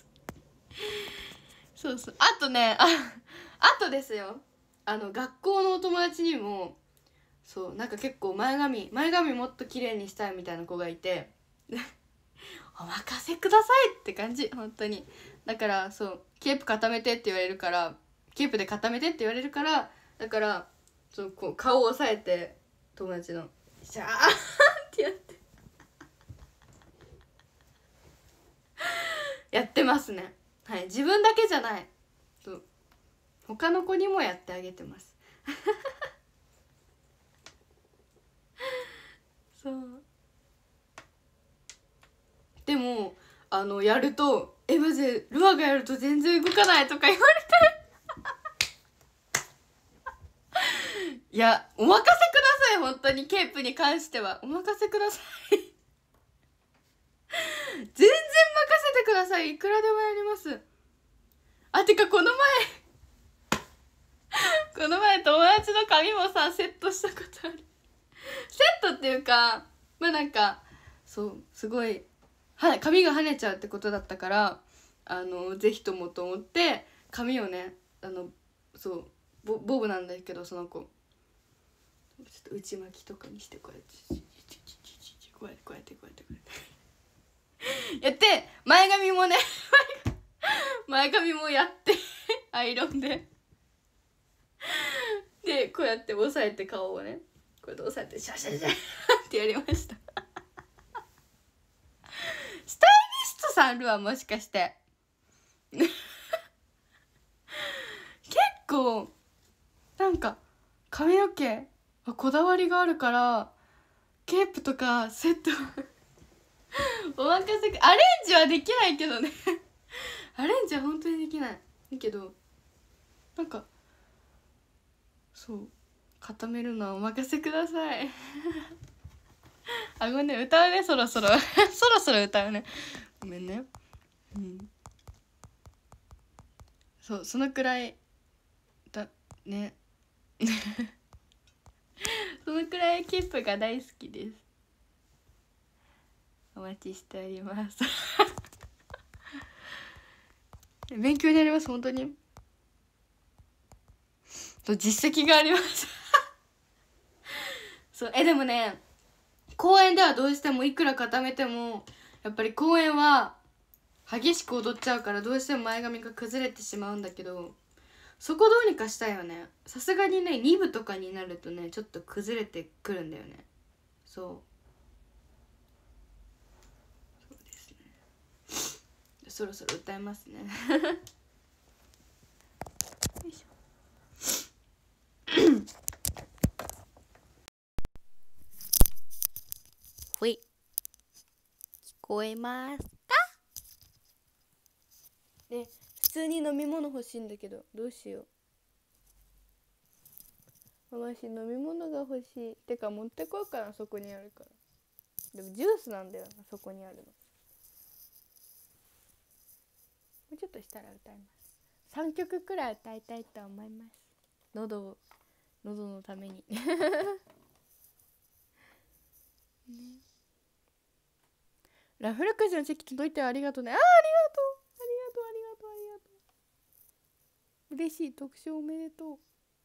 A: あとね、あとですよ、学校のお友達にもそうなんか結構前髪もっと綺麗にしたいみたいな子がいてお任せくださいって感じ本当に。だからそうケープ固めてって言われるから、ケープで固めてって言われるから、だからそうこう顔を押さえて友達のシャーってやってますね。はい、自分だけじゃないそう他の子にもやってあげてますそうでもやるとマジでルアがやると全然動かないとか言われていやお任せください、本当にケープに関してはお任せください全然任せてください、いくらでもやります。あ、てかこの前友達の髪もさセットしたことあるセットっていうかまあなんかそうすごい髪が跳ねちゃうってことだったから、ぜひともと思って髪をねそうボブなんだけど、その子ちょっと内巻きとかにしてこうやってやって前髪もね前髪もやってアイロンでこうやって押さえて顔をねこうやって押さえてシャシャシャってやりましたスタイリストさんルアもしかして結構なんか髪の毛こだわりがあるからケープとかセットお任せアレンジはできないけどねアレンジは本当にできないだけどなんかそう固めるのはお任せくださいあごめんね、歌うねそろそろそろ歌うね、ごめんね。そうそのくらいだねそのくらいケープが大好きです。お待ちしております勉強になります、本当に。と実績がありますそう、でもね、公園ではどうしてもいくら固めてもやっぱり公園は激しく踊っちゃうから、どうしても前髪が崩れてしまうんだけど、そこどうにかしたいよね。さすがにね、2部とかになるとね、ちょっと崩れてくるんだよね。そうですね。そろそろ歌いますねよいしょほい、聞こえますか？で、普通に飲み物欲しいんだけど、どうしよう。ママし飲み物が欲しい。てか持ってこようかな、そこにあるから。でもジュースなんだよな、そこにあるの。もうちょっとしたら歌います。3曲くらい歌いたいと思います。喉のためにね、ラフレクジのチェキ届いてありがとうね。ありがとう、ありがとう、ありがとう、ありがとう。嬉しい、特賞おめでとう。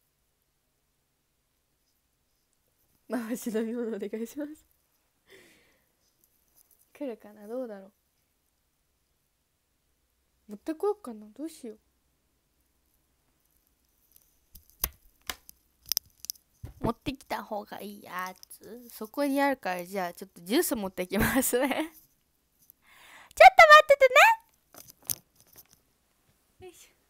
A: 回し飲み物お願いします。来るかな、どうだろう。持ってこようかな、どうしよう。持ってきた方がいいやつ、そこにあるから、じゃあちょっとジュース持ってきますねちょっと待っててね。よいしょ。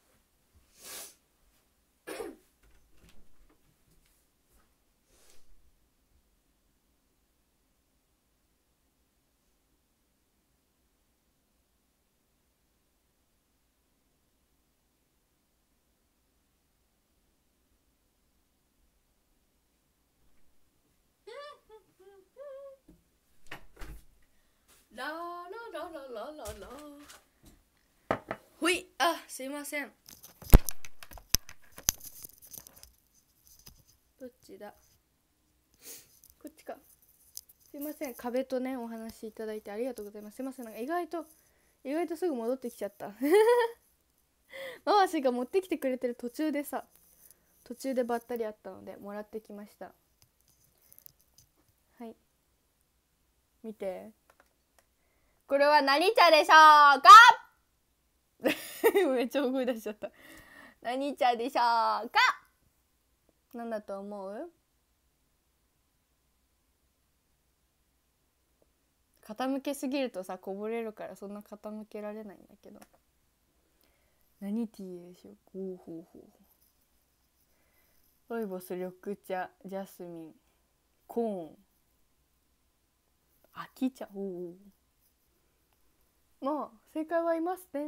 A: ラララララララ、ほい、あ、すいません。どっちだ、こっちか。すいません、壁とねお話しいただいてありがとうございます。すいません、なんか意外とすぐ戻ってきちゃったママシが持ってきてくれてる途中でばったりあったのでもらってきました。はい、見て、これは何茶でしょうかめっちゃ大声出しちゃった。何茶でしょうか。なんだと思う？傾けすぎるとさ、こぼれるからそんな傾けられないんだけど。何ティーでしょう。ほうほうほう。ロイボス、緑茶、ジャスミン、コーン、秋茶。おお、まあ正解はいますね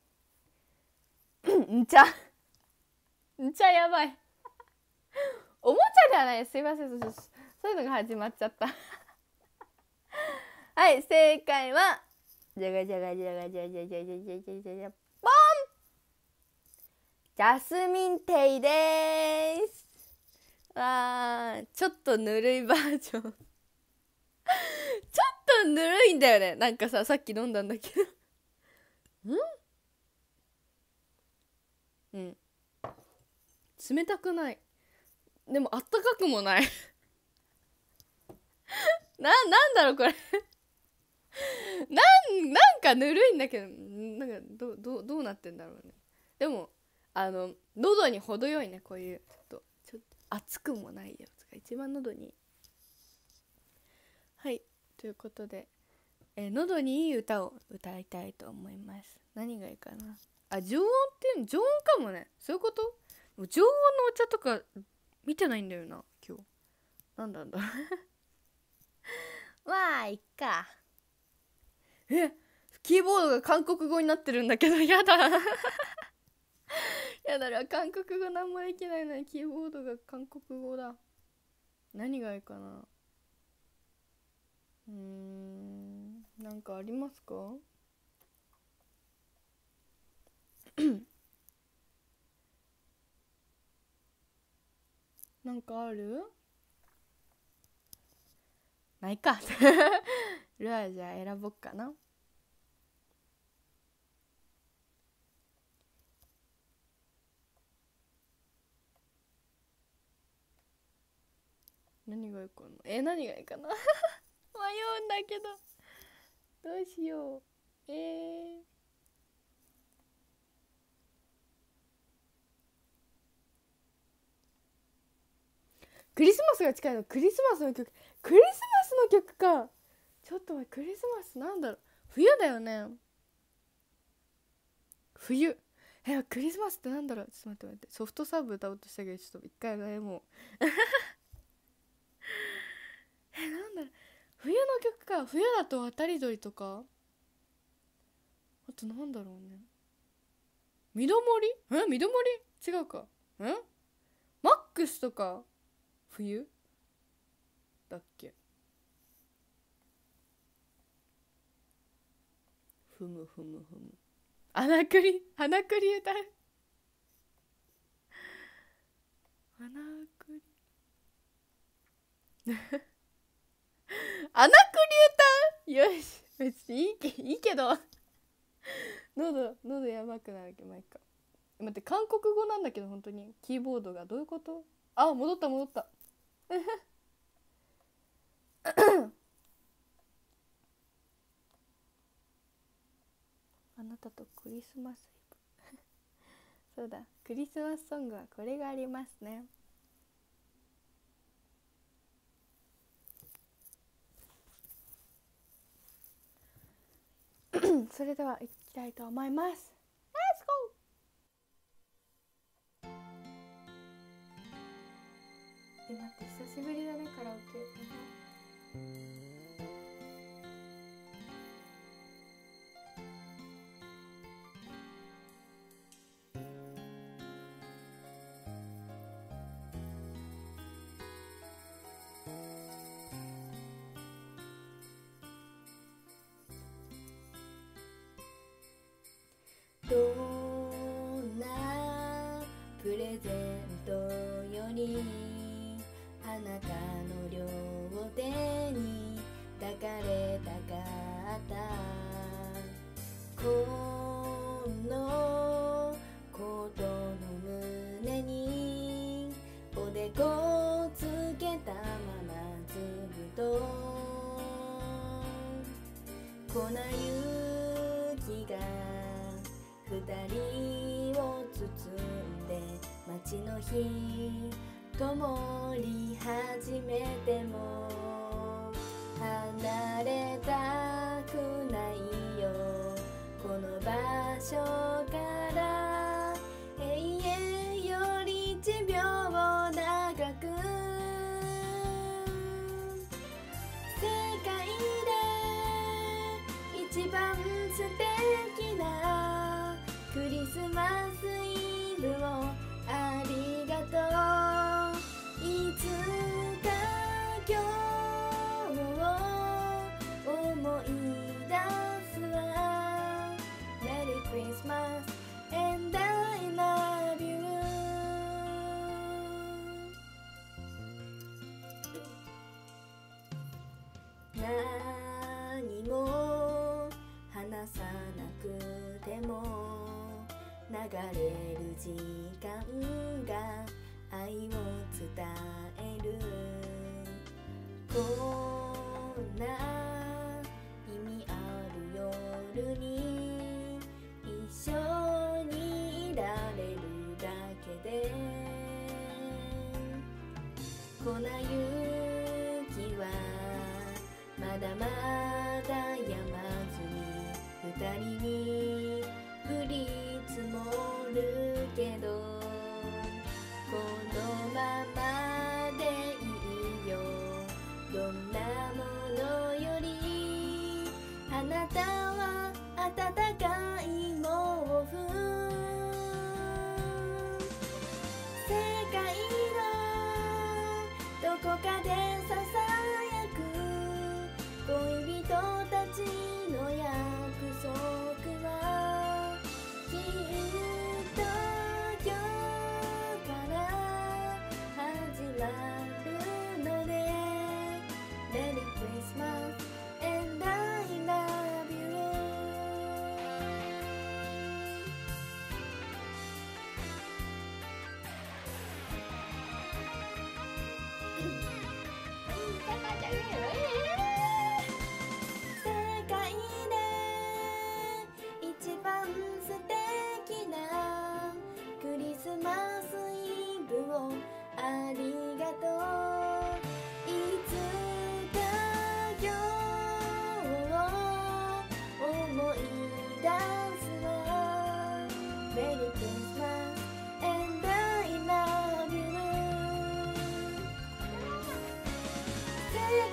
A: ん茶やばいおもちゃではない、すいません、そういうのが始まっちゃったはい、正解はじゃがじゃがじゃがじゃじゃじゃじゃじゃじゃじゃじゃポン、ジャスミンテイです。ちょっとぬるいバージョンちょっとぬるいんだよね。なんかさっき飲んだんだけどうん冷たくない、でもあったかくもないなんだろうこれなんかぬるいんだけど、なんかどうなってんだろうね。でも喉に程よいね、こういうちょっと熱くもないやつが一番喉にいい。はい、ということで、喉にいい歌を歌いたいと思います。何がいいかな。常温っていうの、常温かもね。そういうこと。常温のお茶とか見てないんだよな今日。なんだまあいっか。キーボードが韓国語になってるんだけど、やだやだら、韓国語なんもできないのにキーボードが韓国語だ。何がいいかな。なんかありますかなんかある？ないかルアーじゃあ選ぼっかな。 何がいいかな。何がいいかな迷うんだけどどうしよう。クリスマスが近いの。クリスマスの曲か。ちょっと待って、クリスマスなんだろう。冬だよね。冬。クリスマスってなんだろう。ちょっと待って、ソフトサブ歌おうとしたけど、ちょっと一回もうなんだろう。冬の曲か。冬だと渡り鳥とか、あとなんだろうね。みどもりみどもり違うか。マックスとか冬だっけ。ふむふむふむ。花栗歌う。花栗穴栗歌う。よし、別にいいけど喉やばくなるけど、毎回。待って、韓国語なんだけど、本当にキーボードがどういうこと。戻ったあなたとクリスマスイブそうだ、クリスマスソングはこれがありますね。それでは行きたいと思います。 Let's go。 待って、久しぶりだね、カラオケ。どんなプレゼントよりあなたの両手に抱かれたかった。このコートの胸におでこつけたままずっと粉雪が二人を包んで街の日灯り始めても離れたくないよこの場所から永遠より1秒長く世界で一番素敵なクリスマスイブをありがとう。いつか今日を思い出すわ。 Merry Christmas and I love you。 何も話さなくても流れる時間が愛を伝える。こんな意味ある夜に一緒にいられるだけで粉雪はまだまだ止まずに二人に降り積もるけどこのままでいいよ。どんなものよりあなたは温かい毛布。世界のどこかでささやく恋人たちの約束はきっと今日から始まるので Merry Christmas and I love you。 Merry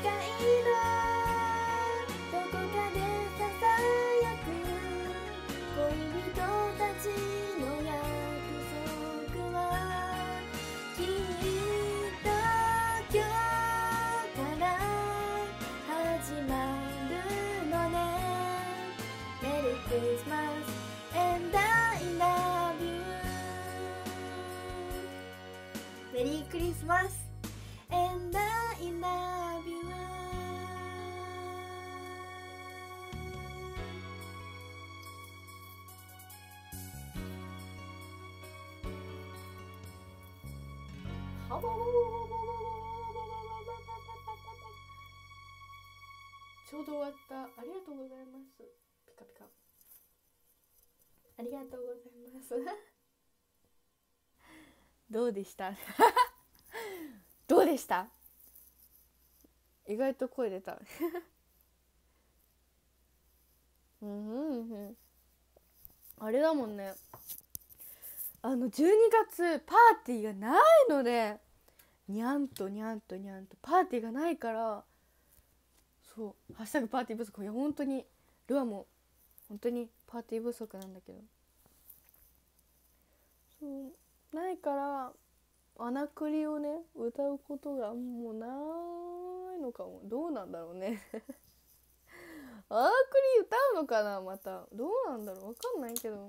A: どこかでささやく恋人たちの約束はきっと今日から始まるのね。 Merry Christmas and I love you. Merry Christmas and I love you. ちょうど終わった。ありがとうございます。ピカピカ。ありがとうございます。どうでしたどうでした？意外と声出たあれだもんね、12月パーティーがないので、にゃんとパーティーがないから、そうハッシュタグパーティー不足。いや本当にルアも本当にパーティー不足なんだけど、そうないからアナクリをね歌うことがもうないのかも。どうなんだろうねアナクリ歌うのかな、またどうなんだろう、わかんないけど。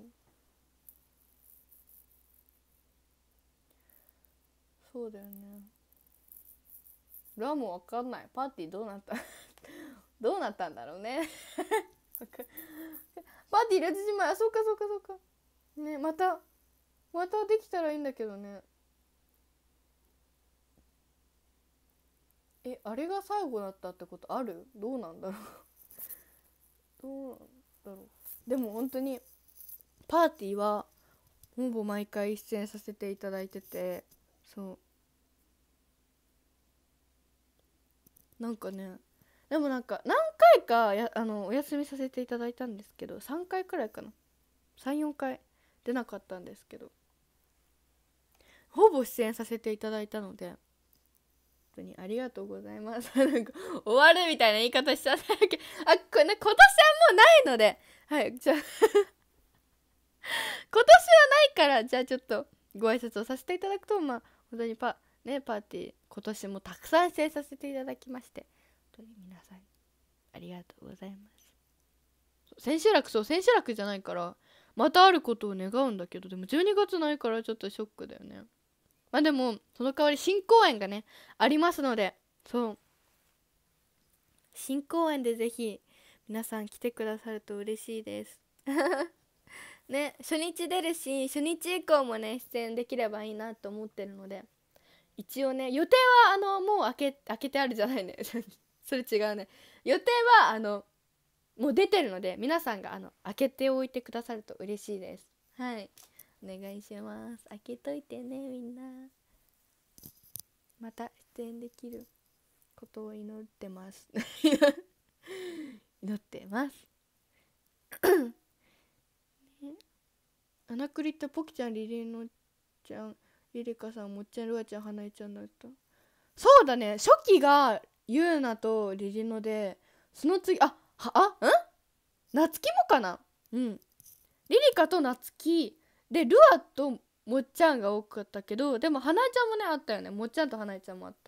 A: そうだよね、ラもわかんない。パーティーどうなったどうなったんだろうねパーティー入れてしまう。そうかね、またできたらいいんだけどね。あれが最後だったってことある？どうなんだろうどうなんだろう。でも本当にパーティーはほぼ毎回出演させていただいてて、なんかね、でもなんか何回かお休みさせていただいたんですけど、3回くらいかな、3、4回出なかったんですけど、ほぼ出演させていただいたので本当にありがとうございますなんか終わるみたいな言い方しちゃったけど、これね、今年はもうないので、はい、じゃあ今年はないから、じゃあちょっとご挨拶をさせていただくと、本当にパーティー今年もたくさん出演させていただきまして、本当に皆さんありがとうございます。千秋楽じゃないからまたあることを願うんだけど、でも12月ないからちょっとショックだよね。でもその代わり新公演がねありますので、新公演でぜひ皆さん来てくださると嬉しいですね、初日出るし、初日以降もね出演できればいいなと思ってるので、一応ね予定はもう開けてあるじゃないねそれ違うね。予定はもう出てるので、皆さんが開けておいてくださると嬉しいです。はい、お願いします。開けといてね、みんな。また出演できることを祈ってます祈ってますね、アナクリってポキちゃん、リリノちゃん、リリカさん、もっちゃん、ルアちゃん、花江ちゃんだった。そうだね、初期がユーナとリリノで、その次夏希もかな。リリカと夏希で、ルアともっちゃんが多かったけど、でも花江ちゃんもねあったよね。もっちゃんと花江ちゃんもあった。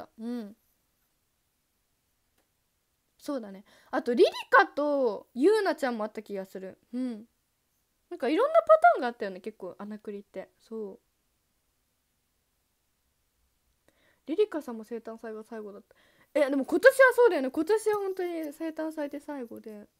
A: そうだね、あとリリカとユーナちゃんもあった気がする。なんかいろんなパターンがあったよね、結構アナクリって。リリカさんも生誕祭が最後だった。でも今年はそうだよね、今年は本当に生誕祭で最後で、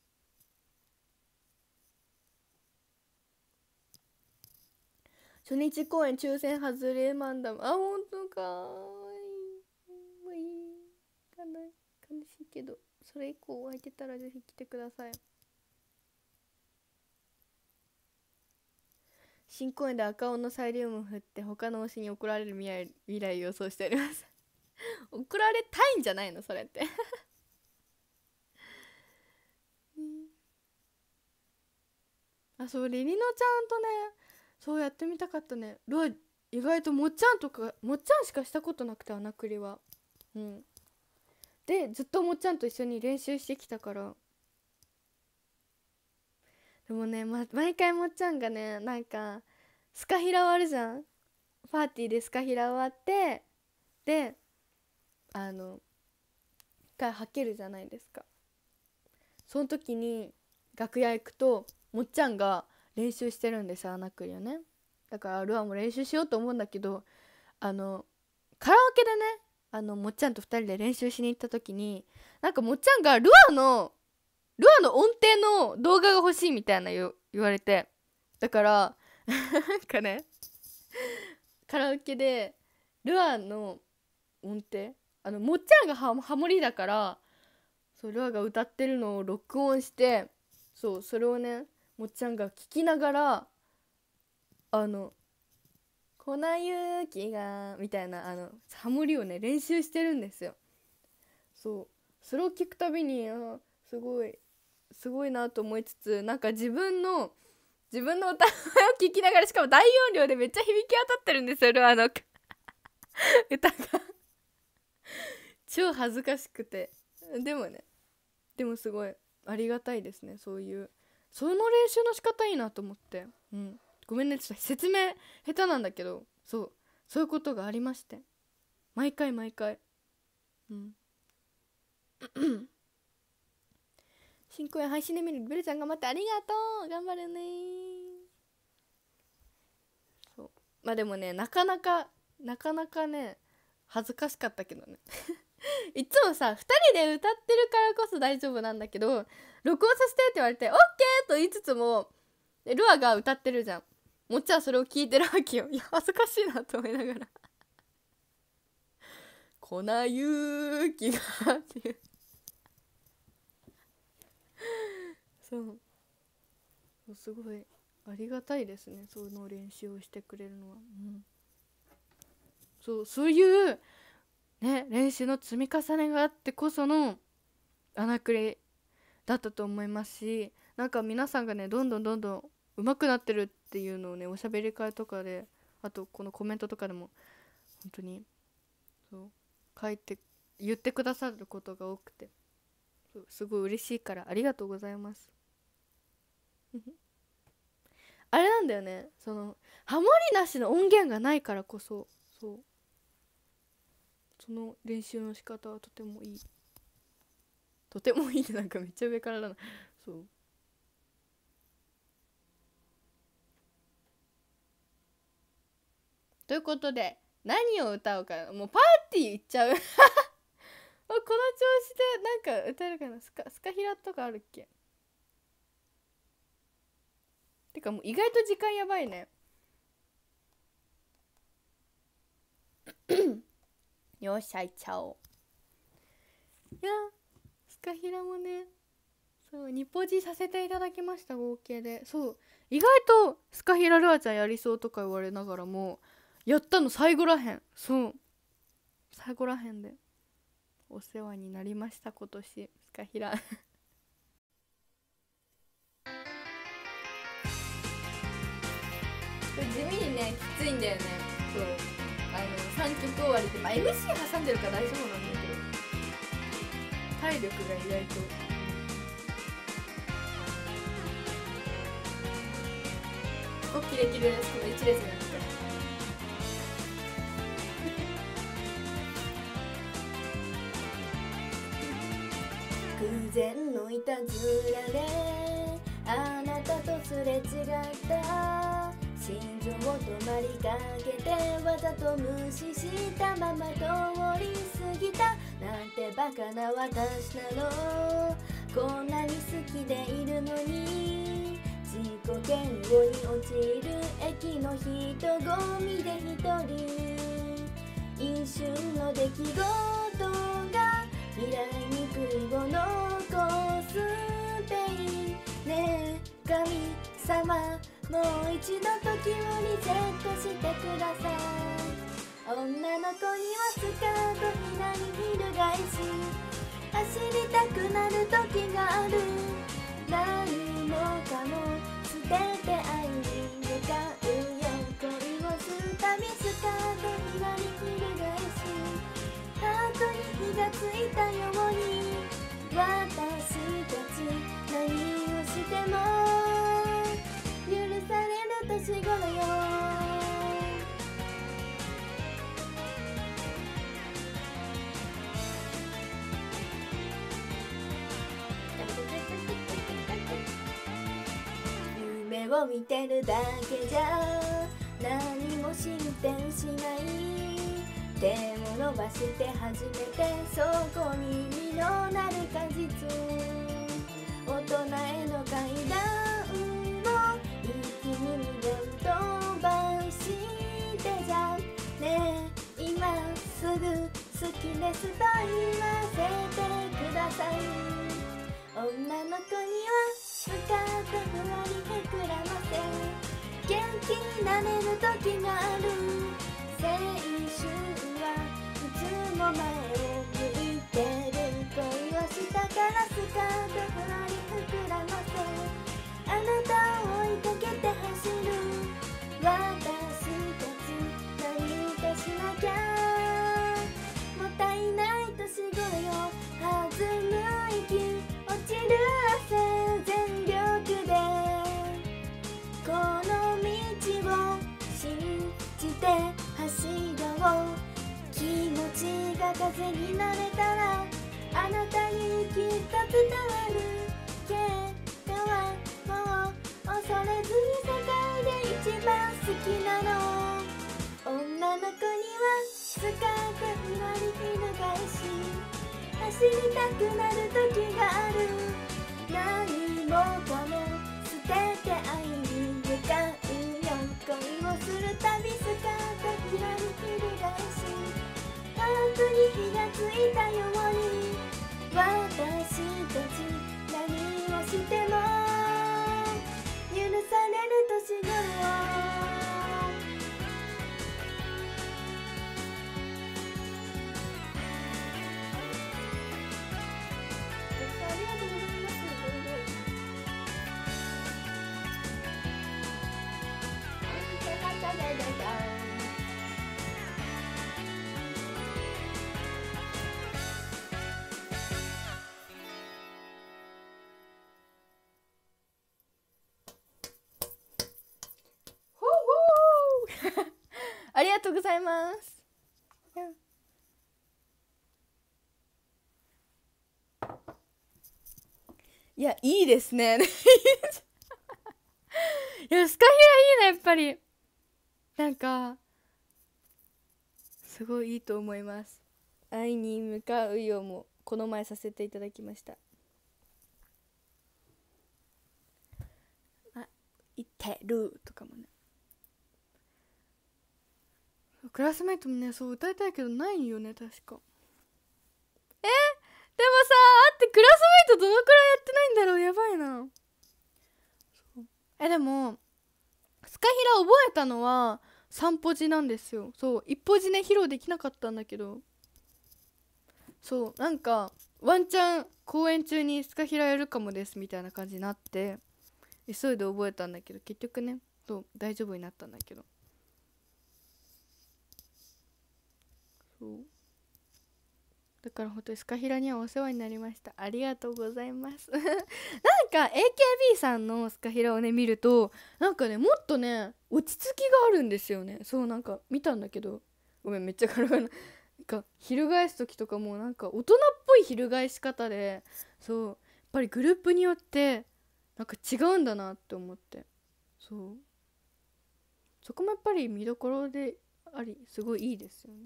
A: 初日公演抽選外れマンダム。本当かもういいかな、悲しいけど、それ以降空いてたらぜひ来てください。新公演で赤音のサイリウム振って他の推しに怒られる未来を予想しております怒られたいんじゃないのそれってそうリリノちゃんとねそうやってみたかったね。ルア意外ともっちゃんしかしたことなくて、アナクリはでずっともっちゃんと一緒に練習してきたから。でもね、毎回もっちゃんがね、なんかスカヒラ終わるじゃん。パーティーでスカヒラ終わって、で一回はけるじゃないですか。その時に楽屋行くともっちゃんが練習してるんですよ、アナクリをね。だからルアも練習しようと思うんだけど、カラオケでね、もっちゃんと2人で練習しに行った時に、なんかもっちゃんがルアの音程の動画が欲しいみたいな言われて、だからなんかね、カラオケでルアの音程、もっちゃんがハモリだから、そうルアが歌ってるのを録音して、そうそれをねもっちゃんが聞きながら粉雪がみたいなハモリをね練習してるんですよ。そうそれを聞くたびにすごいなと思いつつ、なんか自分の歌を聞きながら、しかも大音量でめっちゃ響き当たってるんですよ、ルアの歌が超恥ずかしくて。でもすごいありがたいですね。その練習の仕方いいなと思って。ごめんね、ちょっと説明下手なんだけど、そういうことがありまして、毎回新公演配信で見るベルちゃん頑張ってありがとう、頑張るね。そうでもね、なかなかね恥ずかしかったけどねいつもさ2人で歌ってるからこそ大丈夫なんだけど、録音させてって言われてオッケーと言いつつもルアが歌ってるじゃん。もっちゃんそれを聞いてるわけよ。いや恥ずかしいなと思いながら粉雪がっていうそうすごいありがたいですね、その練習をしてくれるのは。そういうね練習の積み重ねがあってこそのアナクレだったと思いますし、なんか皆さんがねどんどん上手くなってるっていうのをね、おしゃべり会とかで、あとこのコメントとかでも本当に言ってくださることが多くて、すごい嬉しいからありがとうございますあれなんだよね、ハモリなしの音源がないからこそ、その練習の仕方はとてもいいってなんかめっちゃ上からだな。ということで何を歌うか、もうパーティー行っちゃうこの調子でなんか歌えるかな。スカヒラとかあるっけ。てかもう意外と時間やばいねよっしゃいっちゃおう。いやスカヒラもね、2ポジさせていただきました、合計で。意外とスカヒラルアちゃんやりそうとか言われながらもやったの最後らへん。最後らへんでお世話になりました、今年スカヒラこれ地味にねきついんだよね。3曲終わりで、MC 挟んでるから大丈夫なんだけど、体力が意外とここキレキレです。この1列になって偶然のいたずらであなたとすれ違った、心情を止まりかけてわざと無視したまま通り過ぎたなんてバカな私なの。こんなに好きでいるのに自己嫌悪に陥る駅の人混みで一人、一瞬の出来事が未来に悔いを残すペインねえ神様、もう一度時をリセットしてください。女の子にはスカートひらに翻し走りたくなる時がある。何もかも捨てて愛に向かうよ。恋をするたびスカートひらに翻しハートに火がついたように私たち何をしても許される年頃よ。夢を見てるだけじゃ何も進展しない。手を伸ばして初めてそこに実のなる果実。大人への階段を一気に2段飛ばしてじゃねえ今すぐ好きですと言わせてください。女の子にはスカートふわり膨らませ元気になれる時がある。青春はいつも前を向いてる。恋をしたからスカートふわり膨らませあなたを追いかけて走る。私たち何かしなきゃもったいない年頃よ。弾む息落ちる汗全力でこの道を信じて走ろう。気持ちが風になれたらあなたにきっと伝わる。結果はもう恐れずに世界で一番好きなの。女の子にはスカートふわり翻し走りたくなる時がある。何もかも捨てて愛に向かうよ。恋をするたびスカートふらり翻しハートに火がついたように私たち何をしても許される年頃を。ありがとうございます。いやいいですねいやスカヒラいいねやっぱり。なんかすごいいいと思います。愛に向かうよもこの前させていただきました。あ、いってるとかもね。クラスメイトもねそう歌いたいけどないよね確か。でもさあってクラスメイトどのくらいやってないんだろう。やばいな。でもスカヒラ覚えたのは3ポジなんですよ。そう1ポジね披露できなかったんだけど、そうなんかワンチャン公演中にスカヒラやるかもですみたいな感じになって急いで覚えたんだけど結局ねそう大丈夫になったんだけど、そうだから本当にスカヒラにはお世話になりました。ありがとうございますなんか AKB さんのスカヒラをね見るとなんかねもっとね落ち着きがあるんですよね。そうなんか見たんだけどごめんめっちゃ軽いなんか翻す時とかもなんか大人っぽい翻し方で、そうやっぱりグループによってなんか違うんだなって思って、そうそこもやっぱり見どころでありすごいいいですよね。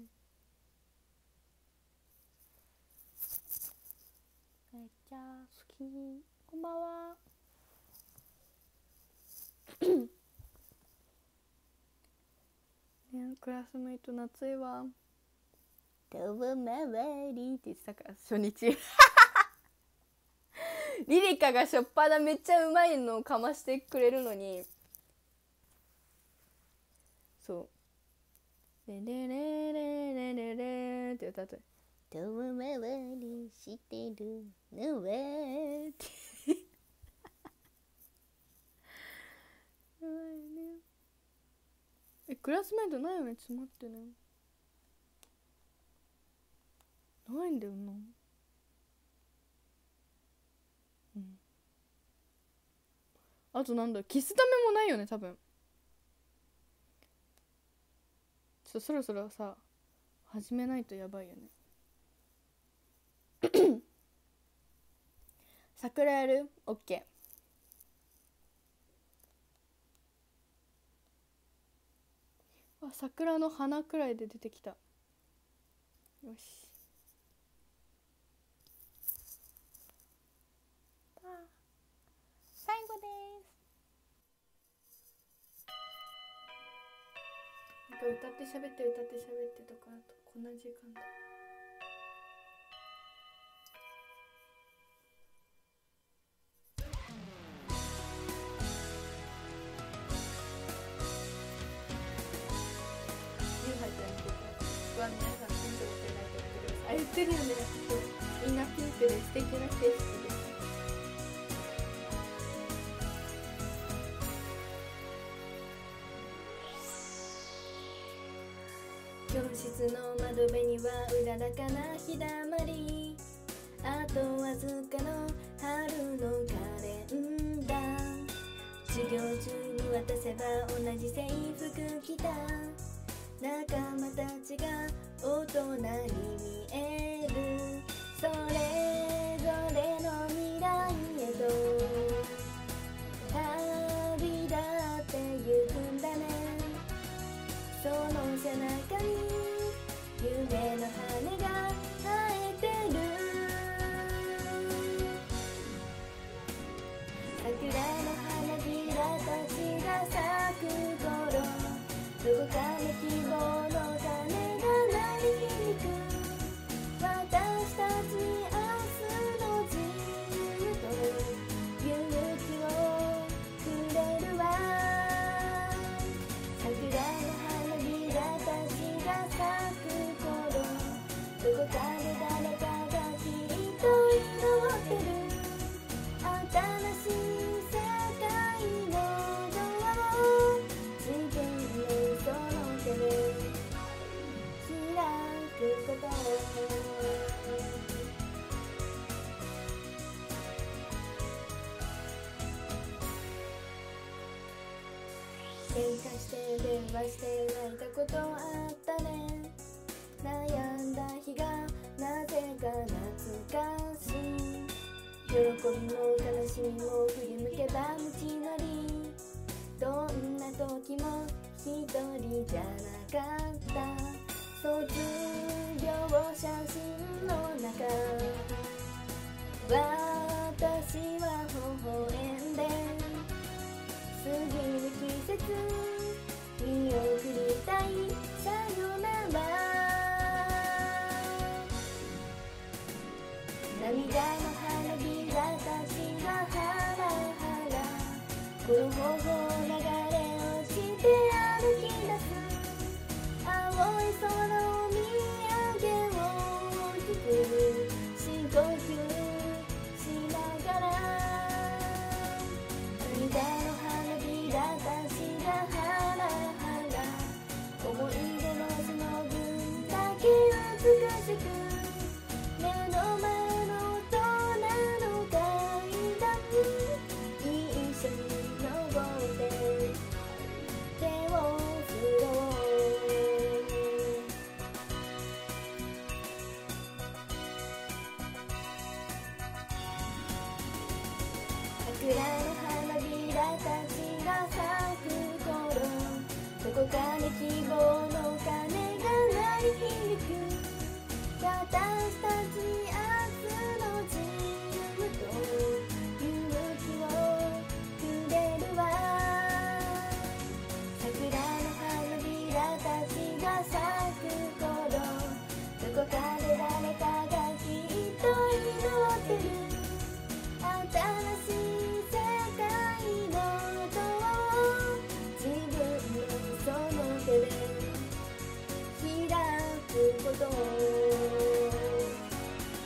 A: めっちゃ好き。こんばんはね、クラスメイト夏いわ。飛ぶ回りって言ってたから初日リリカがしょっぱなめっちゃうまいのをかましてくれるのに、そうレレレレレレレって歌って飛ぶ回りしてるのはってクラスメイトないよね。詰まってねないんだよな。 あとなんだ、キスダメもないよね多分。ちょっとそろそろさ始めないとやばいよね。桜やる？オッケー。桜の花くらいで出てきた。よし。最後です。なんか歌って喋って歌って喋ってとかあとこんな時間だ。皆さんピンクの世代と言ってください。あ、言ってるよね。みんなピンクで素敵な景色です。教室の窓辺にはうららかな日だまり、あとわずかの春のカレンダー、授業中に渡せば同じ制服着た仲間たちが大人に見える。それぞれの未来へと旅立ってゆくんだね。その背中に夢の羽が生えてる。桜の花びらたちが咲く頃、どこかで希望の鐘が鳴り響く。私たちに明日の自由と勇気をくれるわ。桜の花びらたちが咲く頃、どこかで誰かがきっと祈ってる。新しい世界のドアを自分のその手で開くこと。喧嘩して電話して泣いたことあったね。悩んだ日がなぜか懐かしい。喜びも悲しみも振り向けば道のり、どんな時も一人じゃなかった。卒業写真の中、私は微笑んで過ぎる季節見送りたい。さよなら。涙の花びらたちがハラハラ、この頬を流れ落ちて歩き出す。青い空を見上げ大きく深呼吸しながら、涙の花びらたちがハラハラ、思い出のその分だけ美しく、目の前の大人の階段一緒に登って手を振ろう。桜の花びらたちが咲く頃、どこかで希望の鐘が鳴り響く。私たちに明日の自由と勇気をくれるわ。桜の花びらたちが咲く頃、どこかで誰かがきっと祈ってる。新しい世界のドアを自分のその手で開くこと。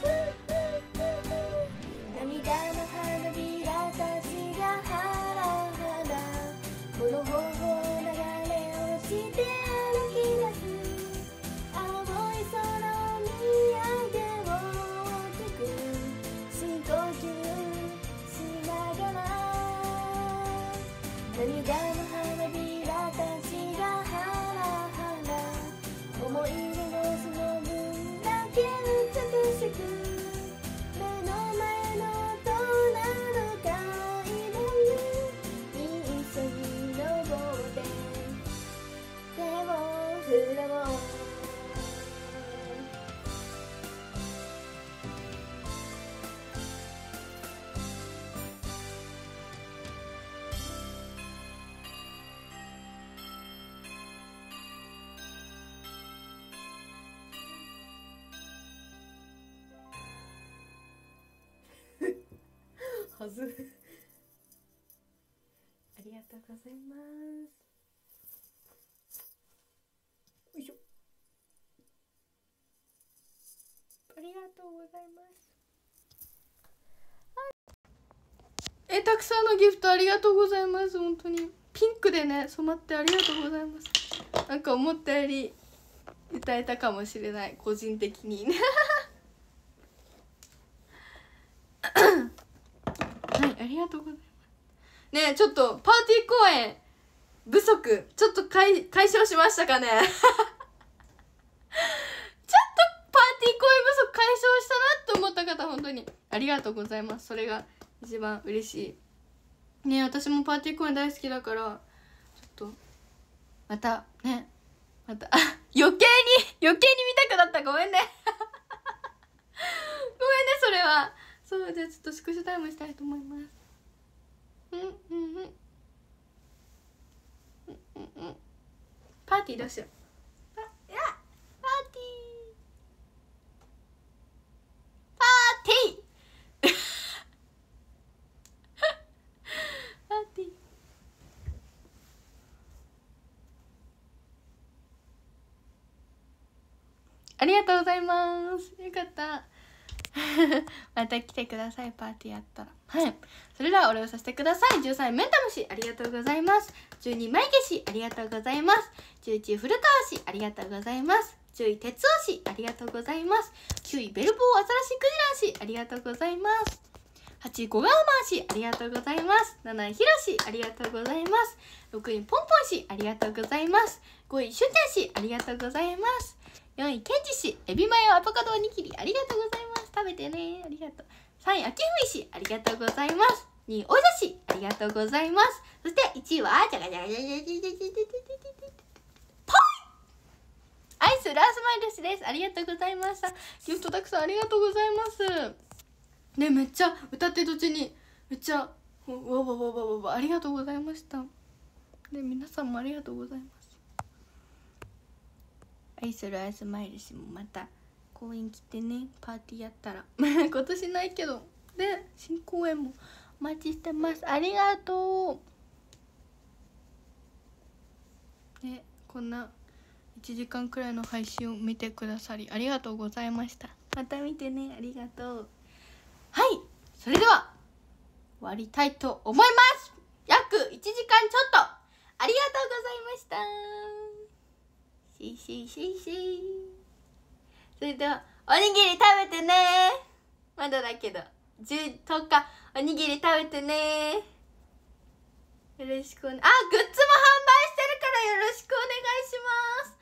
A: の花びらたちがハラハラ思い出のその分だけ美しく目の前のドナル街道に一緒に登って手を振ろうはずありがとうございます。よいしょ。ありがとうございます。たくさんのギフトありがとうございます。本当にピンクでね染まってありがとうございます。なんか思ったより歌えたかもしれない、個人的にねはい、ありがとうございます。ねえ、ちょっとパーティー公演不足ちょっと解消しましたかねちょっとパーティー公演不足解消したなって思った方、本当にありがとうございます。それが一番嬉しいね。私もパーティー公演大好きだから、ちょっとまたね、また余計に見たくなった。ごめんねごめんね、それはそう。じゃあちょっとスクショタイムしたいと思います。パーティーどうしよう。パーティーパーティーありがとうございます。よかったまた来てください、パーティーやったら。はい、それではお礼をさせてください。13位メンタムシありがとうございます。12位眉毛氏ありがとうございます。11位古川氏ありがとうございます。10位鉄尾氏ありがとうございます。9位ベルボーアザラシクジラ氏ありがとうございます。8位小川マー氏ありがとうございます。7位ひろしありがとうございます。6位ポンポン氏ありがとうございます。5位シュテン氏ありがとうございます。4位ケンジ氏エビマヨアボカドおにぎりありがとうございます。食べてね、ありがとう。3位秋冬氏ありがとうございます。2位おいざしありがとうございます。そして1位はじゃがじゃがじゃがじゃがじゃがじゃがポイアイスラースマイル氏です。ありがとうございました。ギフトたくさんありがとうございますね。めっちゃ歌ってる途中にめっちゃわわわわわありがとうございましたね。皆さんもありがとうございます。愛するアイスマイル氏もまた公演来てね、パーティーやったら今年ないけどで新公演もお待ちしてます。ありがとうね。こんな1時間くらいの配信を見てくださりありがとうございました。また見てね、ありがとう。はい、それでは終わりたいと思います。約1時間ちょっとありがとうございました。それではおにぎり食べてね。まだだけど10日おにぎり食べてね。よろしくグッズも販売してるからよろしくお願いします。